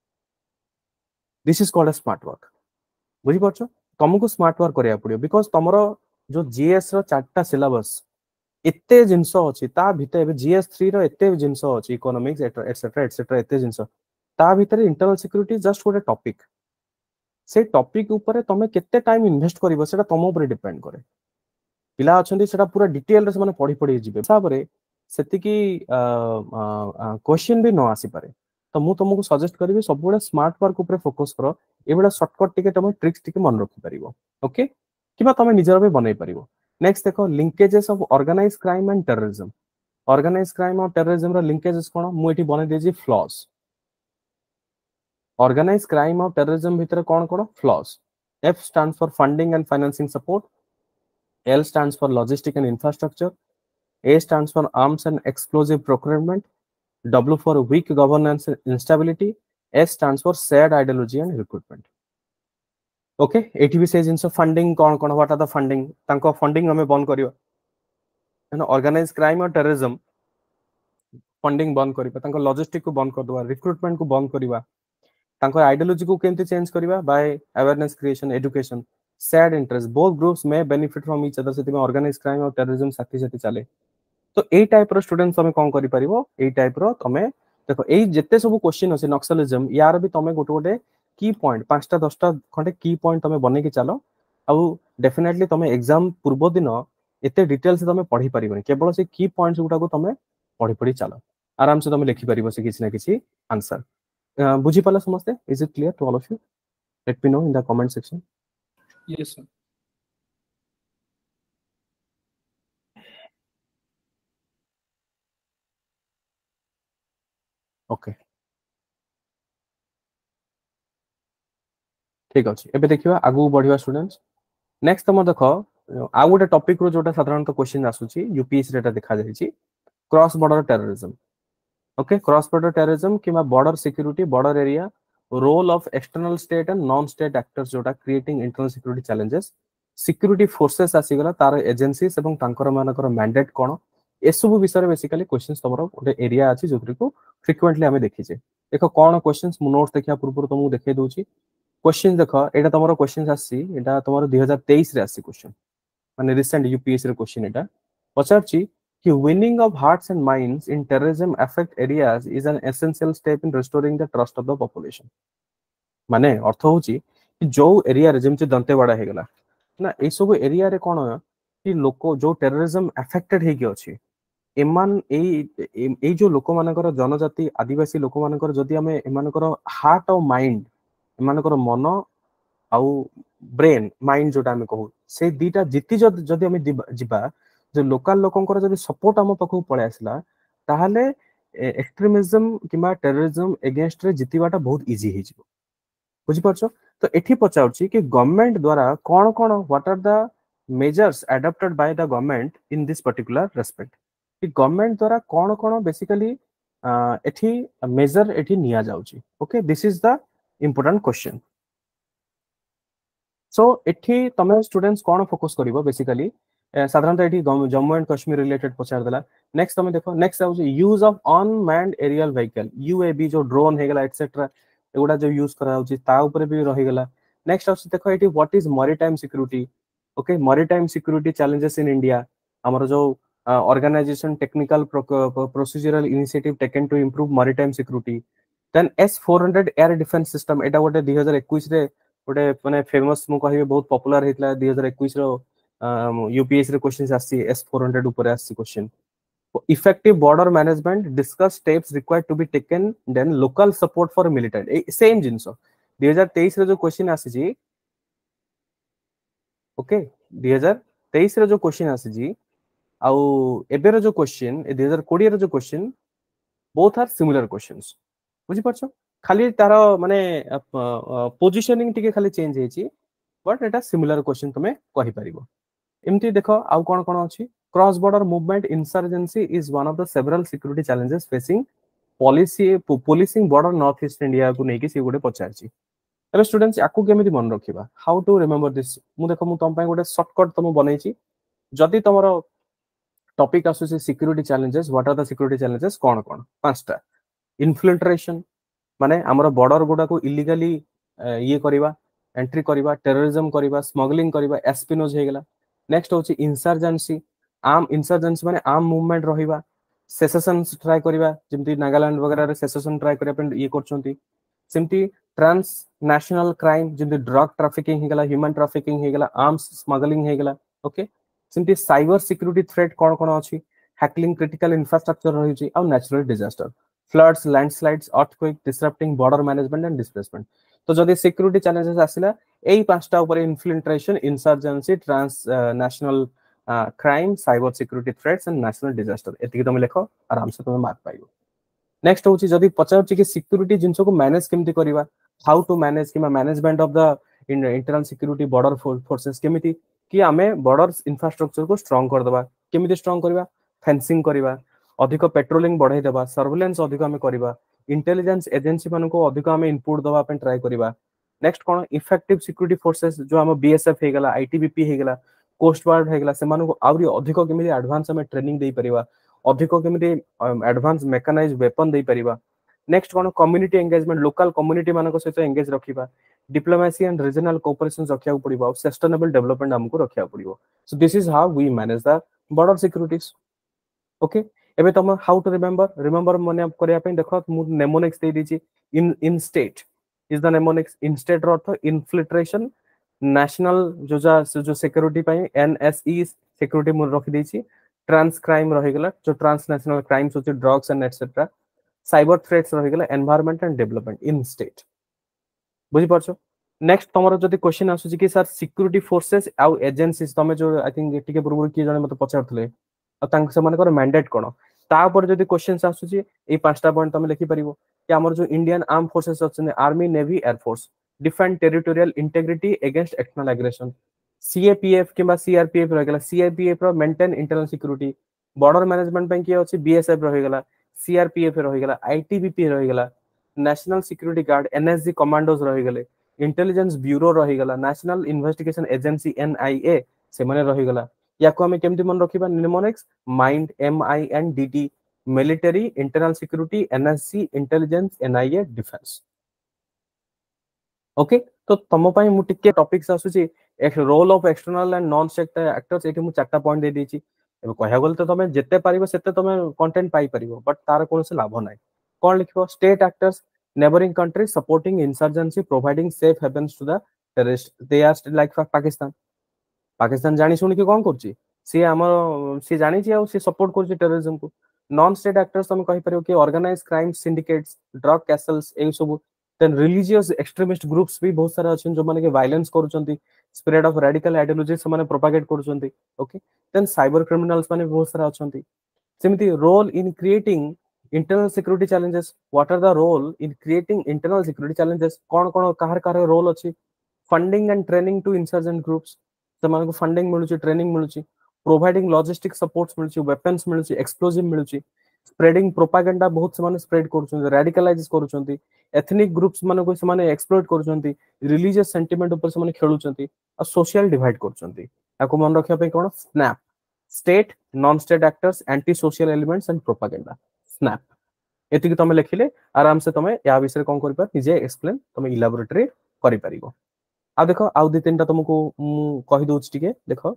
this is called a smart work बुझी परछो तुमको स्मार्ट वर्क करिया पड़ियो बिकॉज़ तमरो जो जीएस रो चारटा सिलेबस एते जिंसो अछि ता भितर एबे जीएस 3 रो एते जिंसो अछि इकोनॉमिक्स एटसेट्रा एटसेट्रा एते जिंसो ता भितर इंटरनल सिक्योरिटी जस्ट गोटे टॉपिक से टॉपिक ऊपर तमे केते टाइम इन्वेस्ट करबो सेटा तम ऊपर डिपेंड करे पिला अछंती सेटा पूरा डिटेल रे से माने पढी पढी जिबे साबरे सेति की क्वेश्चन भी न आसी पारे तो मु तुमको सजेस्ट करबी सब बडे स्मार्ट वर्क ऊपर फोकस करो एबडा शॉर्टकट टिके तमे ट्रिक्स टिके मन रखि परिबो ओके किबा तमे निजर भी बनै परिबो नेक्स्ट देखो linkages of organised crime and terrorism organised crime और टेररिज्म रो लिंकेजेस कोन मु एठी बनै देजी फ्लॉज ऑर्गेनाइज्ड क्राइम और टेररिज्म भितर कोन कोन FLAWS F stands for funding and financing support L stands for logistic and infrastructure A stands for arms and explosive procurement W for weak governance and instability S stands for shared ideology and recruitment okay एटी भी से जिंस funding कोन कोन what are the funding तांको funding हमें बंद करियो है ना ऑर्गेनाइज क्राइम और टेररिज्म फंडिंग बंद करिबा तांको लॉजिस्टिक को बंद कर दवा रिक्रूटमेंट को बंद करिबा तांको आइडियोलॉजी को केमते चेंज करिबा by awareness creation education shared interest both groups में बेनिफिट फ्रॉम ईच अदर सेति में ऑर्गेनाइज क्राइम और टेररिज्म साथी साथी चले तो एई टाइप रो स्टूडेंट्स हमें कोन करि परिबो एई टाइप रो तमे देखो एई जेते सब क्वेश्चन अछि नक्सलिज्म यार भी तमे गोटे गोटे की पॉइंट 5टा 10टा खंडे की पॉइंट तमे बने के चलो अब डेफिनेटली तमे एग्जाम पूर्व दिन एते डिटेल से तमे पढी परिबनी केवल से की पॉइंट्स गुटा को तमे पढी पढी चलो आराम से तमे लिखि परिबो से किछि ना किछि आंसर बुझी पाला समझते is it clear to all of you let me know in the comment section
yes sir
okay ठीक अछि एबे देखिबा आगु बढ़िबा स्टूडेंट्स नेक्स्ट तुम देखो आ गोटे टॉपिक रो जोटा साधारणतः क्वेश्चन आसुची यूपीएससी रेटा देखा जायछि cross border terrorism okay cross border terrorism किमा border security border area role of external state and non state actors जोटा creating internal security challenges security forces आसीगला तार एजेंसीज एवं तांकर मानकर मैंडेट कोन एसबु विषय बेसिकली क्वेश्चंस तमरो गोटे एरिया अछि जोथि को फ्रिक्वेंटली हमें देखिजे देखो कोन क्वेश्चंस मु नोट्स देखिया पूर्व तुमको देखे दोची क्वेश्चन देखो एटा तमरो क्वेश्चंस आसी एटा तमरो 2023 रे आसी क्वेश्चन माने रिसेंट यूपीएससी रे क्वेश्चन एटा पचारची कि winning of hearts and minds in terrorism affect areas is an essential step in restoring the trust of the population माने अर्थ होची कि जो एरिया रे जेमति दंतेवाड़ा हे गला ना ए सब एरिया रे कोन कि लोको जो टेररिज्म अफेक्टेड हे कि अछि एमान ए जो लोक मानकर जनजाति आदिवासी लोक मानकर जदि हमें एमानकर हार्ट और माइंड एमानकर मन आउ ब्रेन माइंड जोटा हमें कहू से दीटा जिति जदि हमें जिबा जो लोकल लोकंकर जदि सपोर्ट हम पाखु पळे आसला ताहाले एक्सट्रीमिज्म किबा टेररिज्म अगेंस्ट रे जितिबाटा बहुत इजी हे जिवो बुझि परछो तो एठी पचाउची कि गवर्नमेंट द्वारा कोन कोन what are the measures adopted by the government in this particular respect कि गवर्नमेंट द्वारा कोन कोन बेसिकली एठी मेजर एठी निया जाउची okay this is the important question so एठी तमे स्टूडेंट्स कोन फोकस करिवो बेसिकली साधारणतः एठी जम्मू एंड कश्मीर रिलेटेड पचार देला नेक्स्ट तमे देखो नेक्स्ट आउच use of unmanned aerial vehicle UAV जो ड्रोन हेगला एटसेट्रा एगुडा जो यूज करा होची ता ऊपर भी रही गला नेक्स्ट आउच देखो एठी what is maritime security okay maritime security challenges in India हमर जो organisation technical procedural initiative taken to improve maritime security then S400 air defence system एटा गोटे 2021 रे गोटे माने फेमस मु कहिबे बहुत पॉपुलर हेतला 2021 रो यूपीएससी रे क्वेश्चंस आसी S400 ऊपर आसी question effective border management discuss steps required to be taken then local support for military same जिंसो 2023 रे जो क्वेश्चन आसी जी ओके 2023 रे जो क्वेश्चन आसी जी आउ एबे रो जो क्वेश्चन 2020 रो जो question both are similar questions बुझि परछो खाली तार माने पोजिशनिंग टिके खाली चेंज हेची बट एटा सिमिलर क्वेश्चन तमे कहि परिबो एमती देखो आउ कोन कोन अछि cross border movement insurgency is one of the several security challenges facing policy policing border north east India को नेकी सी गोटे पचारची तबे स्टूडेंट्स आकु केमिति मन रखिबा हाउ टू रिमेंबर दिस मु देखो मु तम पय गोटे शॉर्टकट तम बनैची जदि तमरो टॉपिक आसुसी security challenges what are the security challenges कोन कोन पांचटा इन्फ्लिल्ट्रेशन माने हमर बॉर्डर गुडा को इलीगली ये करबा एंट्री करबा टेररिज्म करबा स्मगलिंग करबा एस्पिनोज हे गेला नेक्स्ट होची इंसर्जेंसी आर्म इंसर्जेंसी माने आर्म मूवमेंट रहिबा सेसेशन ट्राई करबा जेमति नागालैंड वगैरह रे सेसेशन ट्राई करबा पे ये करछंती सेमति ट्रांस नेशनल क्राइम जेमति ड्रग ट्रैफिकिंग हे गेला ह्यूमन ट्रैफिकिंग हे गेला आर्म्स स्मगलिंग हे गेला ओके सेमति साइबर सिक्योरिटी थ्रेट कोन कोन अछि हैकलिंग क्रिटिकल इंफ्रास्ट्रक्चर रहिछि आ natural disaster floods landslides earthquake disrupting border management and displacement तो जदि सिक्योरिटी चैलेंजेस आसिला एई पांचटा ऊपर infiltration insurgency transnational crime cyber security threats and national disaster एतिकी तुम लेखो आराम से तुम मार्क पाइबो नेक्स्ट होची जदि पचाउची कि सिक्योरिटी जिंसो को मैनेज केमति करबा हाउ टू मैनेज किमा management of the internal security border forces केमिति कि हमें बॉर्डर इंफ्रास्ट्रक्चर को स्ट्रांग कर दबा केमिति स्ट्रांग करबा फेंसिंग करबा अधिक पेट्रोलिंग बढ़ाई देबा सर्वेलेंस अधिक हमें करबा इंटेलिजेंस एजेंसी मान को अधिक हमें इनपुट दबा पे ट्राई करबा नेक्स्ट कोन इफेक्टिव सिक्योरिटी फोर्सेस जो हम बीएसएफ हे गेला आईटीबीपी हे गेला कोस्ट गार्ड हे गेला से मान को आउरी अधिक केमिति एडवांस हमें ट्रेनिंग देई परिबा अधिक केमिति एडवांस मेकानाइज वेपन देई परिबा नेक्स्ट कोन कम्युनिटी एंगेजमेंट लोकल कम्युनिटी मान को सहित एंगेज रखिबा डिप्लोमेसी एंड रीजनल कोऑपरेशन रखिया पड़िबा सस्टेनेबल डेवलपमेंट हमको रखिया पड़िबो so this is how we manage the border securities okay एबे तुम हाउ टू रिमेंबर मने करिया पे देखो मु नेमोनिक्स दे दीची in state is the mnemonics in state रो अर्थ इन्फ्लिल्ट्रेशन नेशनल जो सिक्योरिटी पई एनएसई सिक्योरिटी मु रखि देची ट्रांस क्राइम रहि गेला जो ट्रांसनेशनल क्राइम्स होची drugs and etcetera cyber threats रहि गेला environment and development in state बुझी परछो नेक्स्ट तमरो जदी क्वेश्चन आसुची कि सर सिक्योरिटी फोर्सेस आ एजेंसीज तमे जो आई थिंक टिके पूर्व की जने मते पचारथले से मैंडेट कौन तापर जदि क्वेश्चंस आसुची ए पांचटा पॉइंट तमे लिखि परिबो कि हमर जो इंडियन आर्म फोर्सेस अछि army navy air force defend territorial integrity against external aggression CAPF किबा सीआरपीएफ रहगला सीआरपीएफ रो maintain internal security border management पे कि अछि बीएसएफ रहगला सीआरपीएफ रहगला आईटीबीपी रहगला national security guard NSG commandos रहगले इंटेलिजेंस ब्यूरो रहगला नेशनल इन्वेस्टिगेशन एजेंसी एनआईए से माने रहगला या को हमें केमती मन रखिबा mnemonics mind MINDT military internal security NSC intelligence NIA defence okay तो तम पई मु टिके टॉपिक्स आसुची एक role of external and non state actors एठी मु चारटा पॉइंट दे देची एबे कहया गल तो तमे जेते पारिबो सेते तमे कंटेंट पाई परिबो बट तार कोन से लाभ नै कोन लिखिबो state actors neighbouring country supporting insurgency providing safe havens to the terrorist they are like Pakistan Pakistan जानी सुनी कि कोन करची सी हमर सी जानी छी आ सी सपोर्ट करची टेररिज्म को नॉन स्टेट एक्टर्स तमे कहि परिबो कि organize crime syndicates drug cartels ए सब देन रिलीजियस एक्सट्रीमिस्ट ग्रुप्स भी बहुत सारा अच्छे जो माने के वायलेंस करूचंती स्प्रेड ऑफ रेडिकल आइडियोलॉजी से माने प्रोपागेट करूचंती ओके देन साइबर क्रिमिनल्स माने बहुत सारा अच्छंती सेमिति role in creating internal security challenges what are the role in creating internal security challenges कोन कोन काहर काहर रोल अछि funding and training to insurgent groups से फंडिंग मिलुची ट्रेनिंग मिलुची प्रोवाइडिंग लॉजिस्टिक सपोर्ट्स मिलुची वेपन्स मिलुची एक्सप्लोजिव मिलुची स्प्रेडिंग प्रोपागेंडा बहुत से स्प्रेड करूछन रेडिकलाइज करूछन एथनिक ग्रुप्स माने को से एक्सप्लोइट करूछन रिलीजियस सेंटिमेंट ऊपर से खेलुछन और सोशल डिवाइड करूछन याको मन रखिया पे कोन SNAP state non state actors anti social elements and propaganda SNAP एतिक तमे लिखिले आराम से तमे या विषय कोन करि पर निजे एक्सप्लेन तमे इलाबोरेटरी करि परिबो आ देखो आउ दि तीनटा तुमको कहि दोछ टिके देखो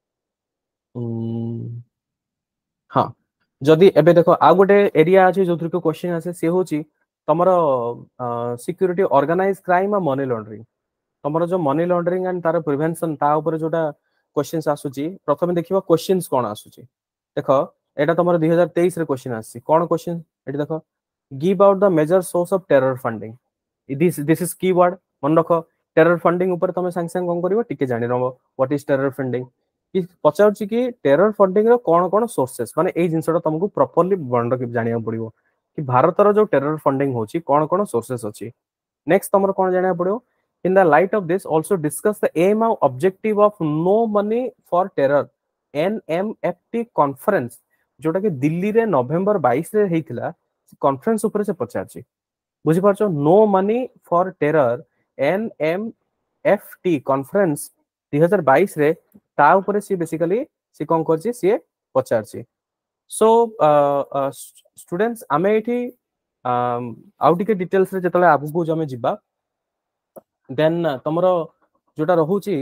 हाँ जदि एबे देखो आ गोटे एरिया अछि जोथुर को क्वेश्चन आसे से होची तमरो सिक्योरिटी ऑर्गेनाइज क्राइम आ मनी लॉन्ड्रिंग तमरो जो मनी लॉन्ड्रिंग एंड तार प्रिवेंशन ता ऊपर जोटा क्वेश्चंस आसुची प्रथमे देखिबा क्वेश्चंस कोन आसुची देखो एटा तमरो 2023 रे क्वेश्चन आसी कोन क्वेश्चन एटी देखो give out the major source of terror funding this is keyword मन रखो टेरर फंडिंग ऊपर तमे संग संग कोन करिवो टिके जानि रहो व्हाट इज टेरर फंडिंग कि पचाउची कि टेरर फंडिंग रो कोन कोन सोर्सेस माने एई जिंसटा तुमको प्रॉपर्ली बंड के जानिया पड़िवो कि भारत रो जो टेरर फंडिंग होची कोन कोन सोर्सेस अछि नेक्स्ट तमरो कोन जानिया पड़िवो in the light of this also discuss the aim of objective of no money for terror NMFT conference जोटा कि दिल्ली रे नवंबर 22 रे हेइथिला कॉन्फ्रेंस ऊपर से पचारची बुझी पारछो no money for terror NMFT conference 2022 रे ता ऊपर से बेसिकली सी कोन करची सी पचारची सो स्टूडेंट्स आमे एठी आउट के डिटेल्स रे जतले आगु जो हमें जिबा देन तमरो जोटा रहूची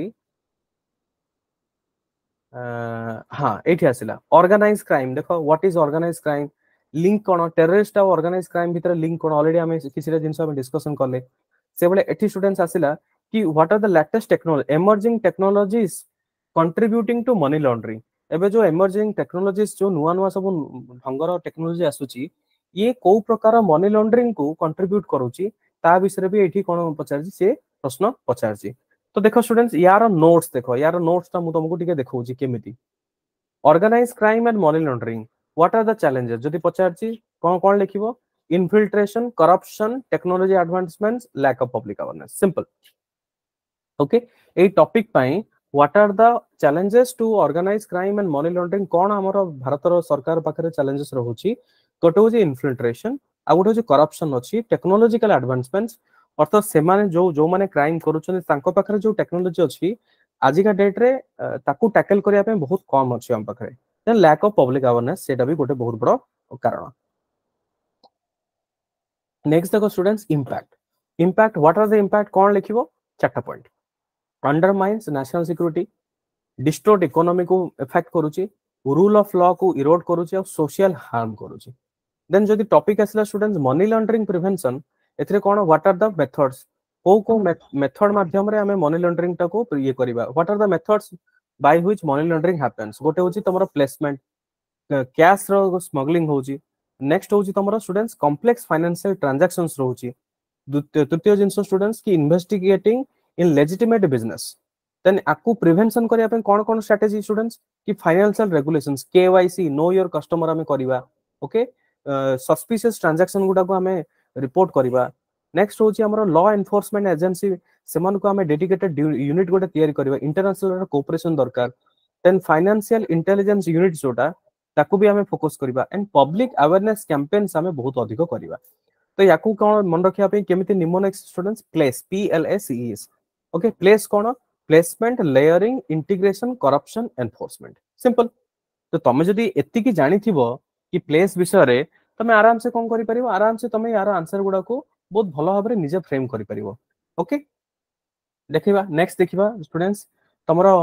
हाँ एठी आसिला ऑर्गेनाइज क्राइम देखो what is organize crime link कोन टेररिस्ट और ऑर्गेनाइज क्राइम भीतर लिंक कोन ऑलरेडी हमें किसी जिंस हमें डिस्कशन करले से बले एठी स्टूडेंट्स आसिला कि what are the latest technology emerging technologies contributing to money laundering एबे जो एमर्जिंग टेक्नोलॉजीज जो नुआ नुआ सब ढंगर टेक्नोलॉजी आसुची ये को प्रकार मनी लॉन्ड्रिंग को कंट्रीब्यूट करूची ता विषय भी एठी कोन पचारची से प्रश्न पचारची तो देखो स्टूडेंट्स यार नोट्स देखो यार नोट्स ता मु तुमको टिके देखौची केमिति organize crime and money laundering what are the challenges जदी पचारची कोन कोन लिखिबो infiltration corruption technology advancements lack of public awareness simple okay ए टॉपिक पई what are the challenges to organize crime and money laundering कोन हमर भारत रो सरकार पाखरे चैलेंजेस रहउची गोटे होची इन्फिल्ट्रेशन आ गोटे होची करप्शन अछि टेक्नोलॉजिकल एडवांसमेंट्स अर्थात से माने जो माने क्राइम करूछन तांको पाखरे जो टेक्नोलॉजी अछि आज का डेट रे ताकू टैकल करिया पे बहुत कम अछि हम पाखरे देन लैक ऑफ पब्लिक अवेयरनेस सेटा भी गोटे बहुत बड़ कारण नेक्स्ट देखो students impact what are the impact कोन लिखिबो चारटा point undermines national security distort economy को इफेक्ट करूची रूल ऑफ लॉ को इरोड करूची और सोशल हार्म करूची देन जदी टॉपिक आसला स्टूडेंट्स मनी लॉन्ड्रिंग प्रिवेंशन एथरे कोन व्हाट आर द मेथड्स को मेथड माध्यम रे हमें मनी लॉन्ड्रिंग टा को ये करबा what are the methods by which money laundering happens गोटे होची तमरो प्लेसमेंट कैश रो स्मगलिंग होची नेक्स्ट होची तमरो स्टूडेंट्स कॉम्प्लेक्स फाइनेंशियल ट्रांजैक्शंस रहउची तृतीय जिंस स्टूडेंट्स की investigating in legitimate business then आपको प्रिवेंशन करिया पे कोन कोन स्ट्रेटजी स्टूडेंट्स की financial regulations KYC know your customer हमें करबा ओके सस्पिशियस ट्रांजैक्शन गुडा को हमें रिपोर्ट करबा नेक्स्ट होची हमरो लॉ एनफोर्समेंट एजेंसी सेमान को हमें डेडिकेटेड यूनिट गोटे तयारी करबा इंटरनेशनल कोऑपरेशन दरकार देन फाइनेंशियल इंटेलिजेंस यूनिट जोटा ताकू भी हमें फोकस करबा एंड पब्लिक अवेयरनेस कैंपेन्स हमें बहुत अधिक करबा तो याकू कोन मन रखिया पे केमिति mnemonics students place PLACES okay place कोन placement layering integration corruption enforcement simple तो तुम जदि एतिकी जानिथिबो कि प्लेस विषय रे तमे आराम से कोन करि परिबो आराम से तमे यार आंसर गुडा को बहुत भलो भाबरे निजे फ्रेम करि परिबो ओके देखिबा नेक्स्ट देखिबा स्टूडेंट्स तमरो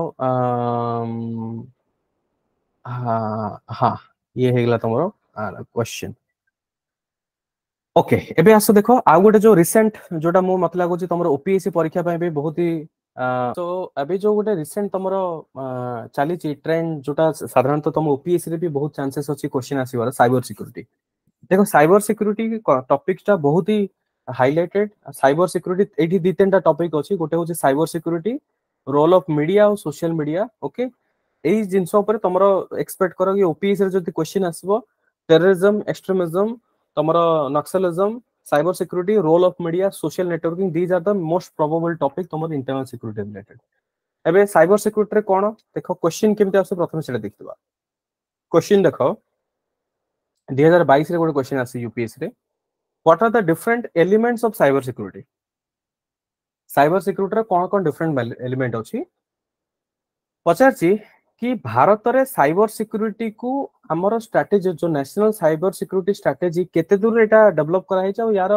हाँ हाँ ये हेगला तमरो क्वेश्चन ओके एबे आसो देखो आ गोटे जो रिसेंट जोटा मु मत लागो तमरो ओपीएससी परीक्षा पे भी बहुत ही तो अभी जो गोटे रिसेंट तमरो चली ट्रेंड जोटा साधारणतः तुम ओपीएससी रे भी बहुत चांसेस अछि क्वेश्चन आसीबार साइबर सिक्योरिटी देखो साइबर सिक्योरिटी टॉपिक टा बहुत ही हाइलाइटेड साइबर सिक्योरिटी एठी दी तीनटा टॉपिक अछि गोटे होछि cyber security role of media और सोशल मीडिया ओके एई जिंस ऊपर तमरो एक्सपेक्ट करो कि ओपीएससी रे जति क्वेश्चन आसीबो टेररिज्म एक्सट्रीमिज्म तमरो naxalism cyber security role of media social networking these are the most probable topic तमरो इंटरनल सिक्योरिटी रिलेटेड एबे साइबर सिक्योरिटी रे कोन देखो क्वेश्चन केमते आसे प्रथम सेटा देखिबा क्वेश्चन देखो 2022 रे गोटे क्वेश्चन आसी यूपीएससी रे what are the different elements of cyber security रे कोन डिफरेंट एलिमेंट अछि पचारची कि भारत रे साइबर सिक्योरिटी को हमर स्ट्रेटजी जो नेशनल साइबर सिक्योरिटी स्ट्रेटजी केते दूर एटा डेवलप करा है यार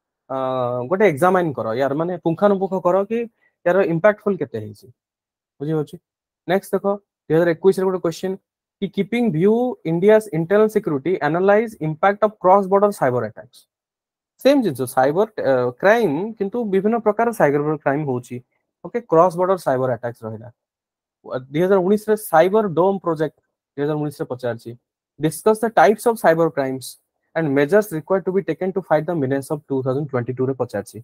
गोटे एग्जामिन करो यार माने पुंखानुपुंख करो कि यार इंपैक्टफुल केते है बुझी होची नेक्स्ट देखो 2021 रे गोटे क्वेश्चन कि keeping view India's internal security analyse impact of cross border cyber attacks same जिंस साइबर क्राइम किंतु विभिन्न प्रकार साइबर क्राइम होची okay cross border cyber attacks रहिला 2019 रे साइबर डोम प्रोजेक्ट 2019 रे पचारची discuss the types of cyber crimes and measures required to be taken to fight the menace of 2022 रे पचारची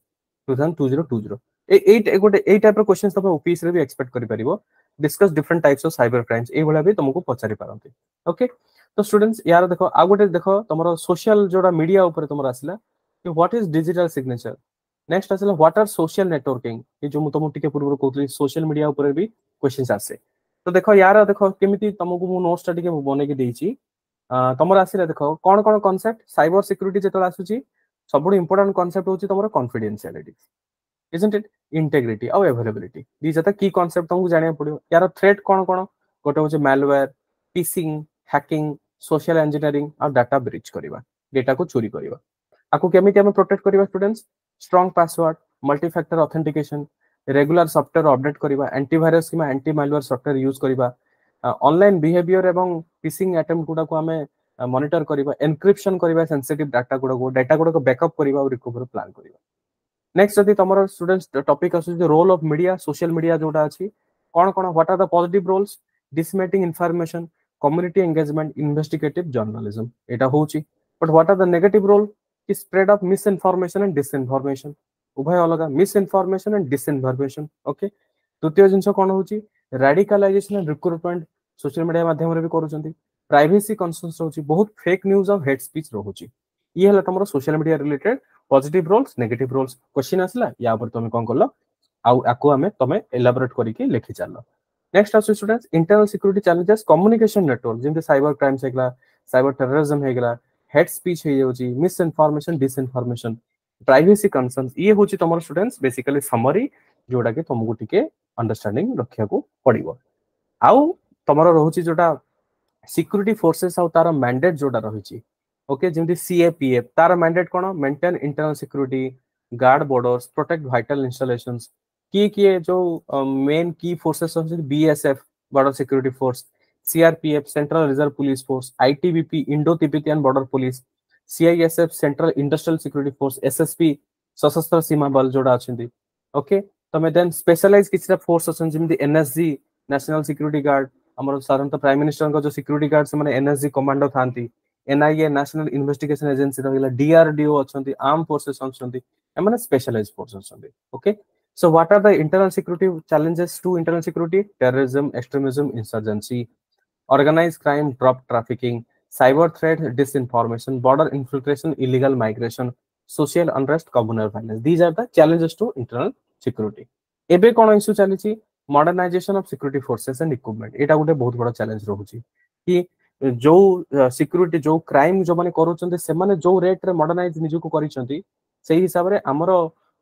2020 ए गोटे ए टाइप रो क्वेश्चंस तब ओपीएससी रे भी एक्सपेक्ट करि परिबो discuss different types of cyber crimes ए भला भी तुमको पचारि पारंती ओके तो स्टूडेंट्स यार देखो आ गोटे देखो तमरो सोशल जोडा मीडिया ऊपर तमरो आसिला कि what is digital signature next आसिला व्हाट आर सोशल नेटवर्किंग ये जो मु तुमको टिके पूर्व कहतली सोशल मीडिया ऊपर भी क्वेश्चंस आसे तो देखो यार देखो केमिति तुमको मु नोट्स टिके बने के देइची तमरो आसिला देखो कोन कोन कांसेप्ट साइबर सिक्योरिटी जेतल आसुची सबुड इंपोर्टेंट कांसेप्ट होची तमरो कॉन्फिडेंशियलिटी isn't it integrity और availability these are the key concept तुमको जानिया पड़ियो यार थ्रेट कोन कोन गोटे होचे malware phishing hacking social engineering और डाटा ब्रीच करबा डेटा को चोरी करबा आको केमिति हम प्रोटेक्ट करबा students strong password multi factor authentication regular software update करबा एंटीवायरस किमा एंटी मालवेयर सॉफ्टवेयर यूज करबा ऑनलाइन बिहेवियर एवं फिशिंग अटेम्प्ट गुडा को हमें मॉनिटर करबा एन्क्रिप्शन करबा सेंसिटिव डाटा गुडा को बैकअप करबा और रिकवर प्लान करबा नेक्स्ट जदि तमरो स्टूडेंट्स टॉपिक आसु role of media social media जोटा अछि कोन कोन what are the positive roles disseminating information community engagement investigative journalism एटा होची but what are the negative role कि spread of misinformation and disinformation उभय अलग misinformation and disinformation okay तृतीय जिंस कोन होची radicalization and recruitment social media माध्यम रे भी करूचंती प्राइवेसी कंसर्न्स होची बहुत फेक न्यूज़ और हेट स्पीच रहूची ये हला तमरो social media related positive roles negative roles question आसला या पर तुम कोन करलो आउ आको हमें तमे एलाबोरेट करिके लिखि चालो नेक्स्ट आसु students internal security challenges communication network जेंते साइबर क्राइम्स हेगला साइबर टेररिज्म हेगला हेट स्पीच हे होची misinformation disinformation privacy concerns ये होची तमरो स्टूडेंट्स बेसिकली समरी जोडा के तुमको टिके अंडरस्टैंडिंग रखिया को पड़िबो आउ तमरो रहूची जोटा सिक्योरिटी फोर्सेस आउ तार मैंडेट जोटा रहिची ओके जेमती सीएपीएफ तार मैंडेट कोन maintain internal security guard borders protect vital installations की जो मेन की forces BSF border security force CRPF central reserve police force ITBP Indo Tibetan border police CISF central industrial security force SSP Sashastra Seema Bal जोड़ा अछंती okay तमे then specialise किछरा force अछन जेमती NSG national security guard हमर साधारणतः प्राइम मिनिस्टर का जो सिक्योरिटी गार्ड से माने एनएसजी कमांडो थांती एनआईए नेशनल इन्वेस्टिगेशन एजेंसी रहिला डीआरडीओ अछंती आर्म फोर्सेस अछंती एमाने स्पेशलाइज फोर्स अछंती okay so what are the internal security challenges to internal security terrorism extremism insurgency organized crime drug trafficking cyber threat disinformation border infiltration illegal migration social unrest communal violence these are the challenges to internal security एबे कोन issue चली छी modernisation of security forces and equipment एटा गोटे बहुत बड़ा challenge रहउची कि जो security जो क्राइम जो माने करूचंते से माने जो रेट रे मॉडर्नाइज निजु को करिसंती सेही हिसाब रे हमरो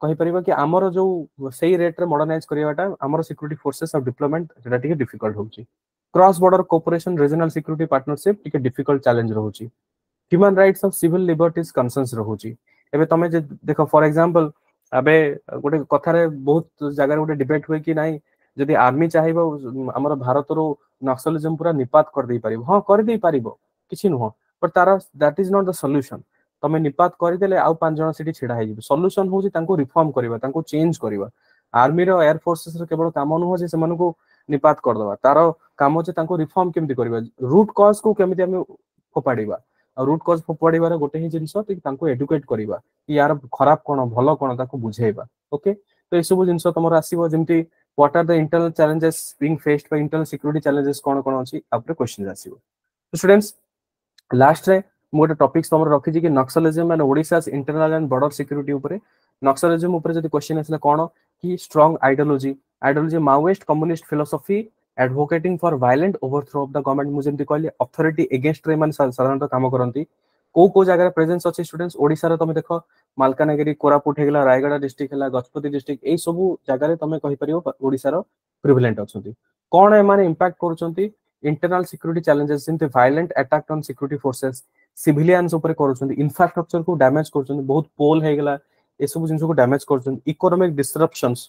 कहि परिबा कि हमर जो सही रेट रे मॉडर्नाइज करिवाटा हमर सिक्योरिटी फोर्सेस और डिप्लॉयमेंट जेटा टिके डिफिकल्ट होउची cross border cooperation regional security partnership टिके डिफिकल्ट चैलेंज रहउची human rights of civil liberties concerns रहउची एबे तमे जे देखो फॉर एग्जांपल अबे गोटे कथा रे बहुत जगह गोटे डिबेट हुए कि नाही जदि आर्मी चाहिबो हमर भारत रो नक्सलिज्म पूरा निपात कर देई परिबो हां कर देई परिबो किछि नुह पर तारा that is not the solution तमे निपात कर देले आउ पांच जण सिटी छिडा हेजिबो सॉल्यूशन होची तांको रिफॉर्म करबा तांको चेंज करबा आर्मी रो एयर फोर्सेस रो केवल काम नुह जे सेमान को निपात कर दवा तारो काम जे तांको रिफॉर्म केमति करबा रूट कॉज को केमति हम फोपाड़ीबा रूट कॉज फोपाड़ीबार गोटे ही जिंस तांको एडुकेट करबा कि यार खराब कोन भलो कोन ताको बुझेइबा ओके तो ए सब जिंस तमर आसीबो जेमति what are the internal challenges being faced by internal security challenges कोन कोन अछि आपरे क्वेश्चन आसीबो तो स्टूडेंट्स लास्ट रे मोटे टॉपिक्स तमर रखि कि Naxalism and Odisha's internal and border security ऊपर नक्सलिज्म ऊपर जदी क्वेश्चन आसला कोन कि strong ideology ideology Maoist communist philosophy advocating for violent overthrow of the government मुझे जेमति कहली अथॉरिटी अगेंस्ट रे मान साधारणतः काम करंती को जगह प्रेजेंस अछि स्टूडेंट्स ओडिसा रे तमे देखो मालकानगिरी कोरापुट हेगला रायगढ़ डिस्ट्रिक्ट हेला गजपति डिस्ट्रिक्ट ए सब जगह रे तमे कहि परियो ओडिसा रो प्रिविलेंट अछंती कोन ए माने इंपैक्ट करूचंती इंटरनल सिक्योरिटी चैलेंजेस जेमति violent attack on security forces civilians ऊपर करूचंती इंफ्रास्ट्रक्चर को डैमेज करूचंती बहुत पोल हेगला ए सब जिंस को डैमेज करूचंती इकोनॉमिक डिसरप्शंस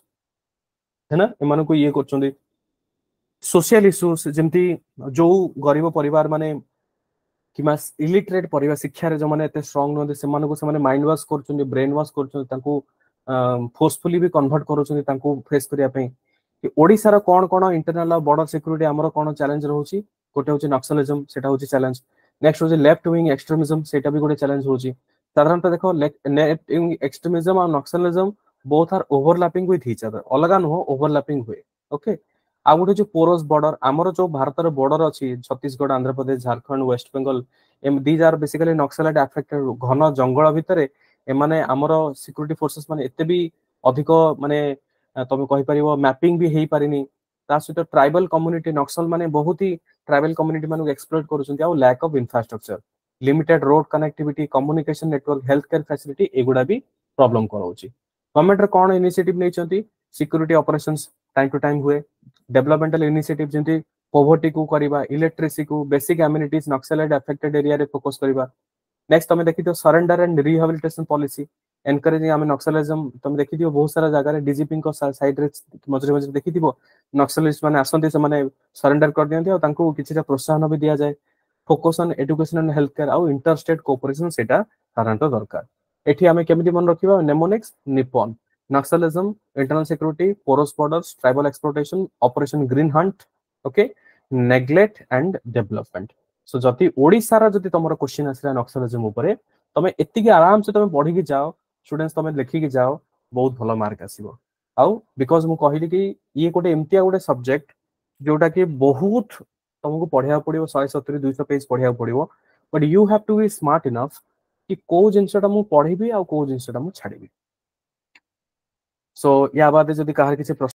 है ना एमान को ये करूचंती सोशल इश्यूज जेमति जो गरीब परिवार माने किमा इलिटरेट परिवार शिक्षा रे जो माने एते स्ट्रांग न से माने को से माने माइंड वॉश करचुंदी ब्रेन वॉश करचुंदी तांको फोर्सफुली भी कन्वर्ट करूचुंदी तांको फेस करिया पे कि ओडिसा रो कोन कोन इंटरनल बॉर्डर सिक्योरिटी हमरो कोन चैलेंज रहउची गोटे होची नक्सलिज्म सेटा होची चैलेंज नेक्स्ट होची लेफ्ट विंग एक्सट्रीमिज्म सेटा भी गोटे चैलेंज होची साधारणतः देखो लेफ्ट विंग एक्सट्रीमिज्म और Naxalism both are overlapping with each other अलगा नो ओवरलैपिंग हुए ओके आ गोटे जो पोरस बॉर्डर हमरो जो भारत रो बॉर्डर अछि छत्तीसगढ़ आंध्र प्रदेश झारखंड वेस्ट बंगाल एम these are basically Naxalite affected घन जंगल भितरे एमाने हमरो सिक्योरिटी फोर्सेस माने एते भी अधिक माने तमे कहि परिबो मैपिंग भी हेई पारिनी ता सहित ट्राइबल कम्युनिटी नक्सल माने बहुत ही ट्राइबल कम्युनिटी मानु एक्सप्लॉइट करूछन आ lack of infrastructure limited road connectivity communication network health care facility एगुडा भी प्रॉब्लम कराउची गवर्नमेंट रे कोन इनिशिएटिव नै चंती security operations time to time हुए डेवलपमेंटल इनिशिएटिव जेंति पोवर्टी को करिबा इलेक्ट्रिसिटी को basic amenities Naxalite affected area रे फोकस करिबा नेक्स्ट तमे देखितो surrender and rehabilitation policy encouraging आमे नक्सलिज्म तमे देखिदियो बहुत सारा जगह रे डीजीपी को साइड रे मजरे मजरे देखिदिबो नक्सलिस्ट माने आसंती से माने सरेंडर कर दियंती और तांको किछिटा प्रोत्साहन भी दिया जाय focus on education and health care और इंटर स्टेट कोऑपरेशन सेटा साधारणतः दरकार एठी आमे केमिति मन रखिबा नेमोनिक्स निपॉन Naxalism internal security porous borders tribal exploitation operation green hunt okay neglect and development so जति ओडिसा रा जति तमरो क्वेश्चन आसला नक्सलिज्म ऊपर तमे एतिकी आराम से तमे पढी के जाओ स्टूडेंट्स तमे लिखि के जाओ बहुत भलो मार्क आसीबो आउ बिकॉज मु कहिली कि ये गोटे एमतिया गोटे सब्जेक्ट जोटा कि बहुत तुमको पढ़िया पड़िबो 170 200 पेज पढ़िया पड़िबो but you have to be smart enough कि को जिंसटा मु पढ़िबी आ को जिंसटा मु छाड़िबी सो या बाद जदी कहार किसी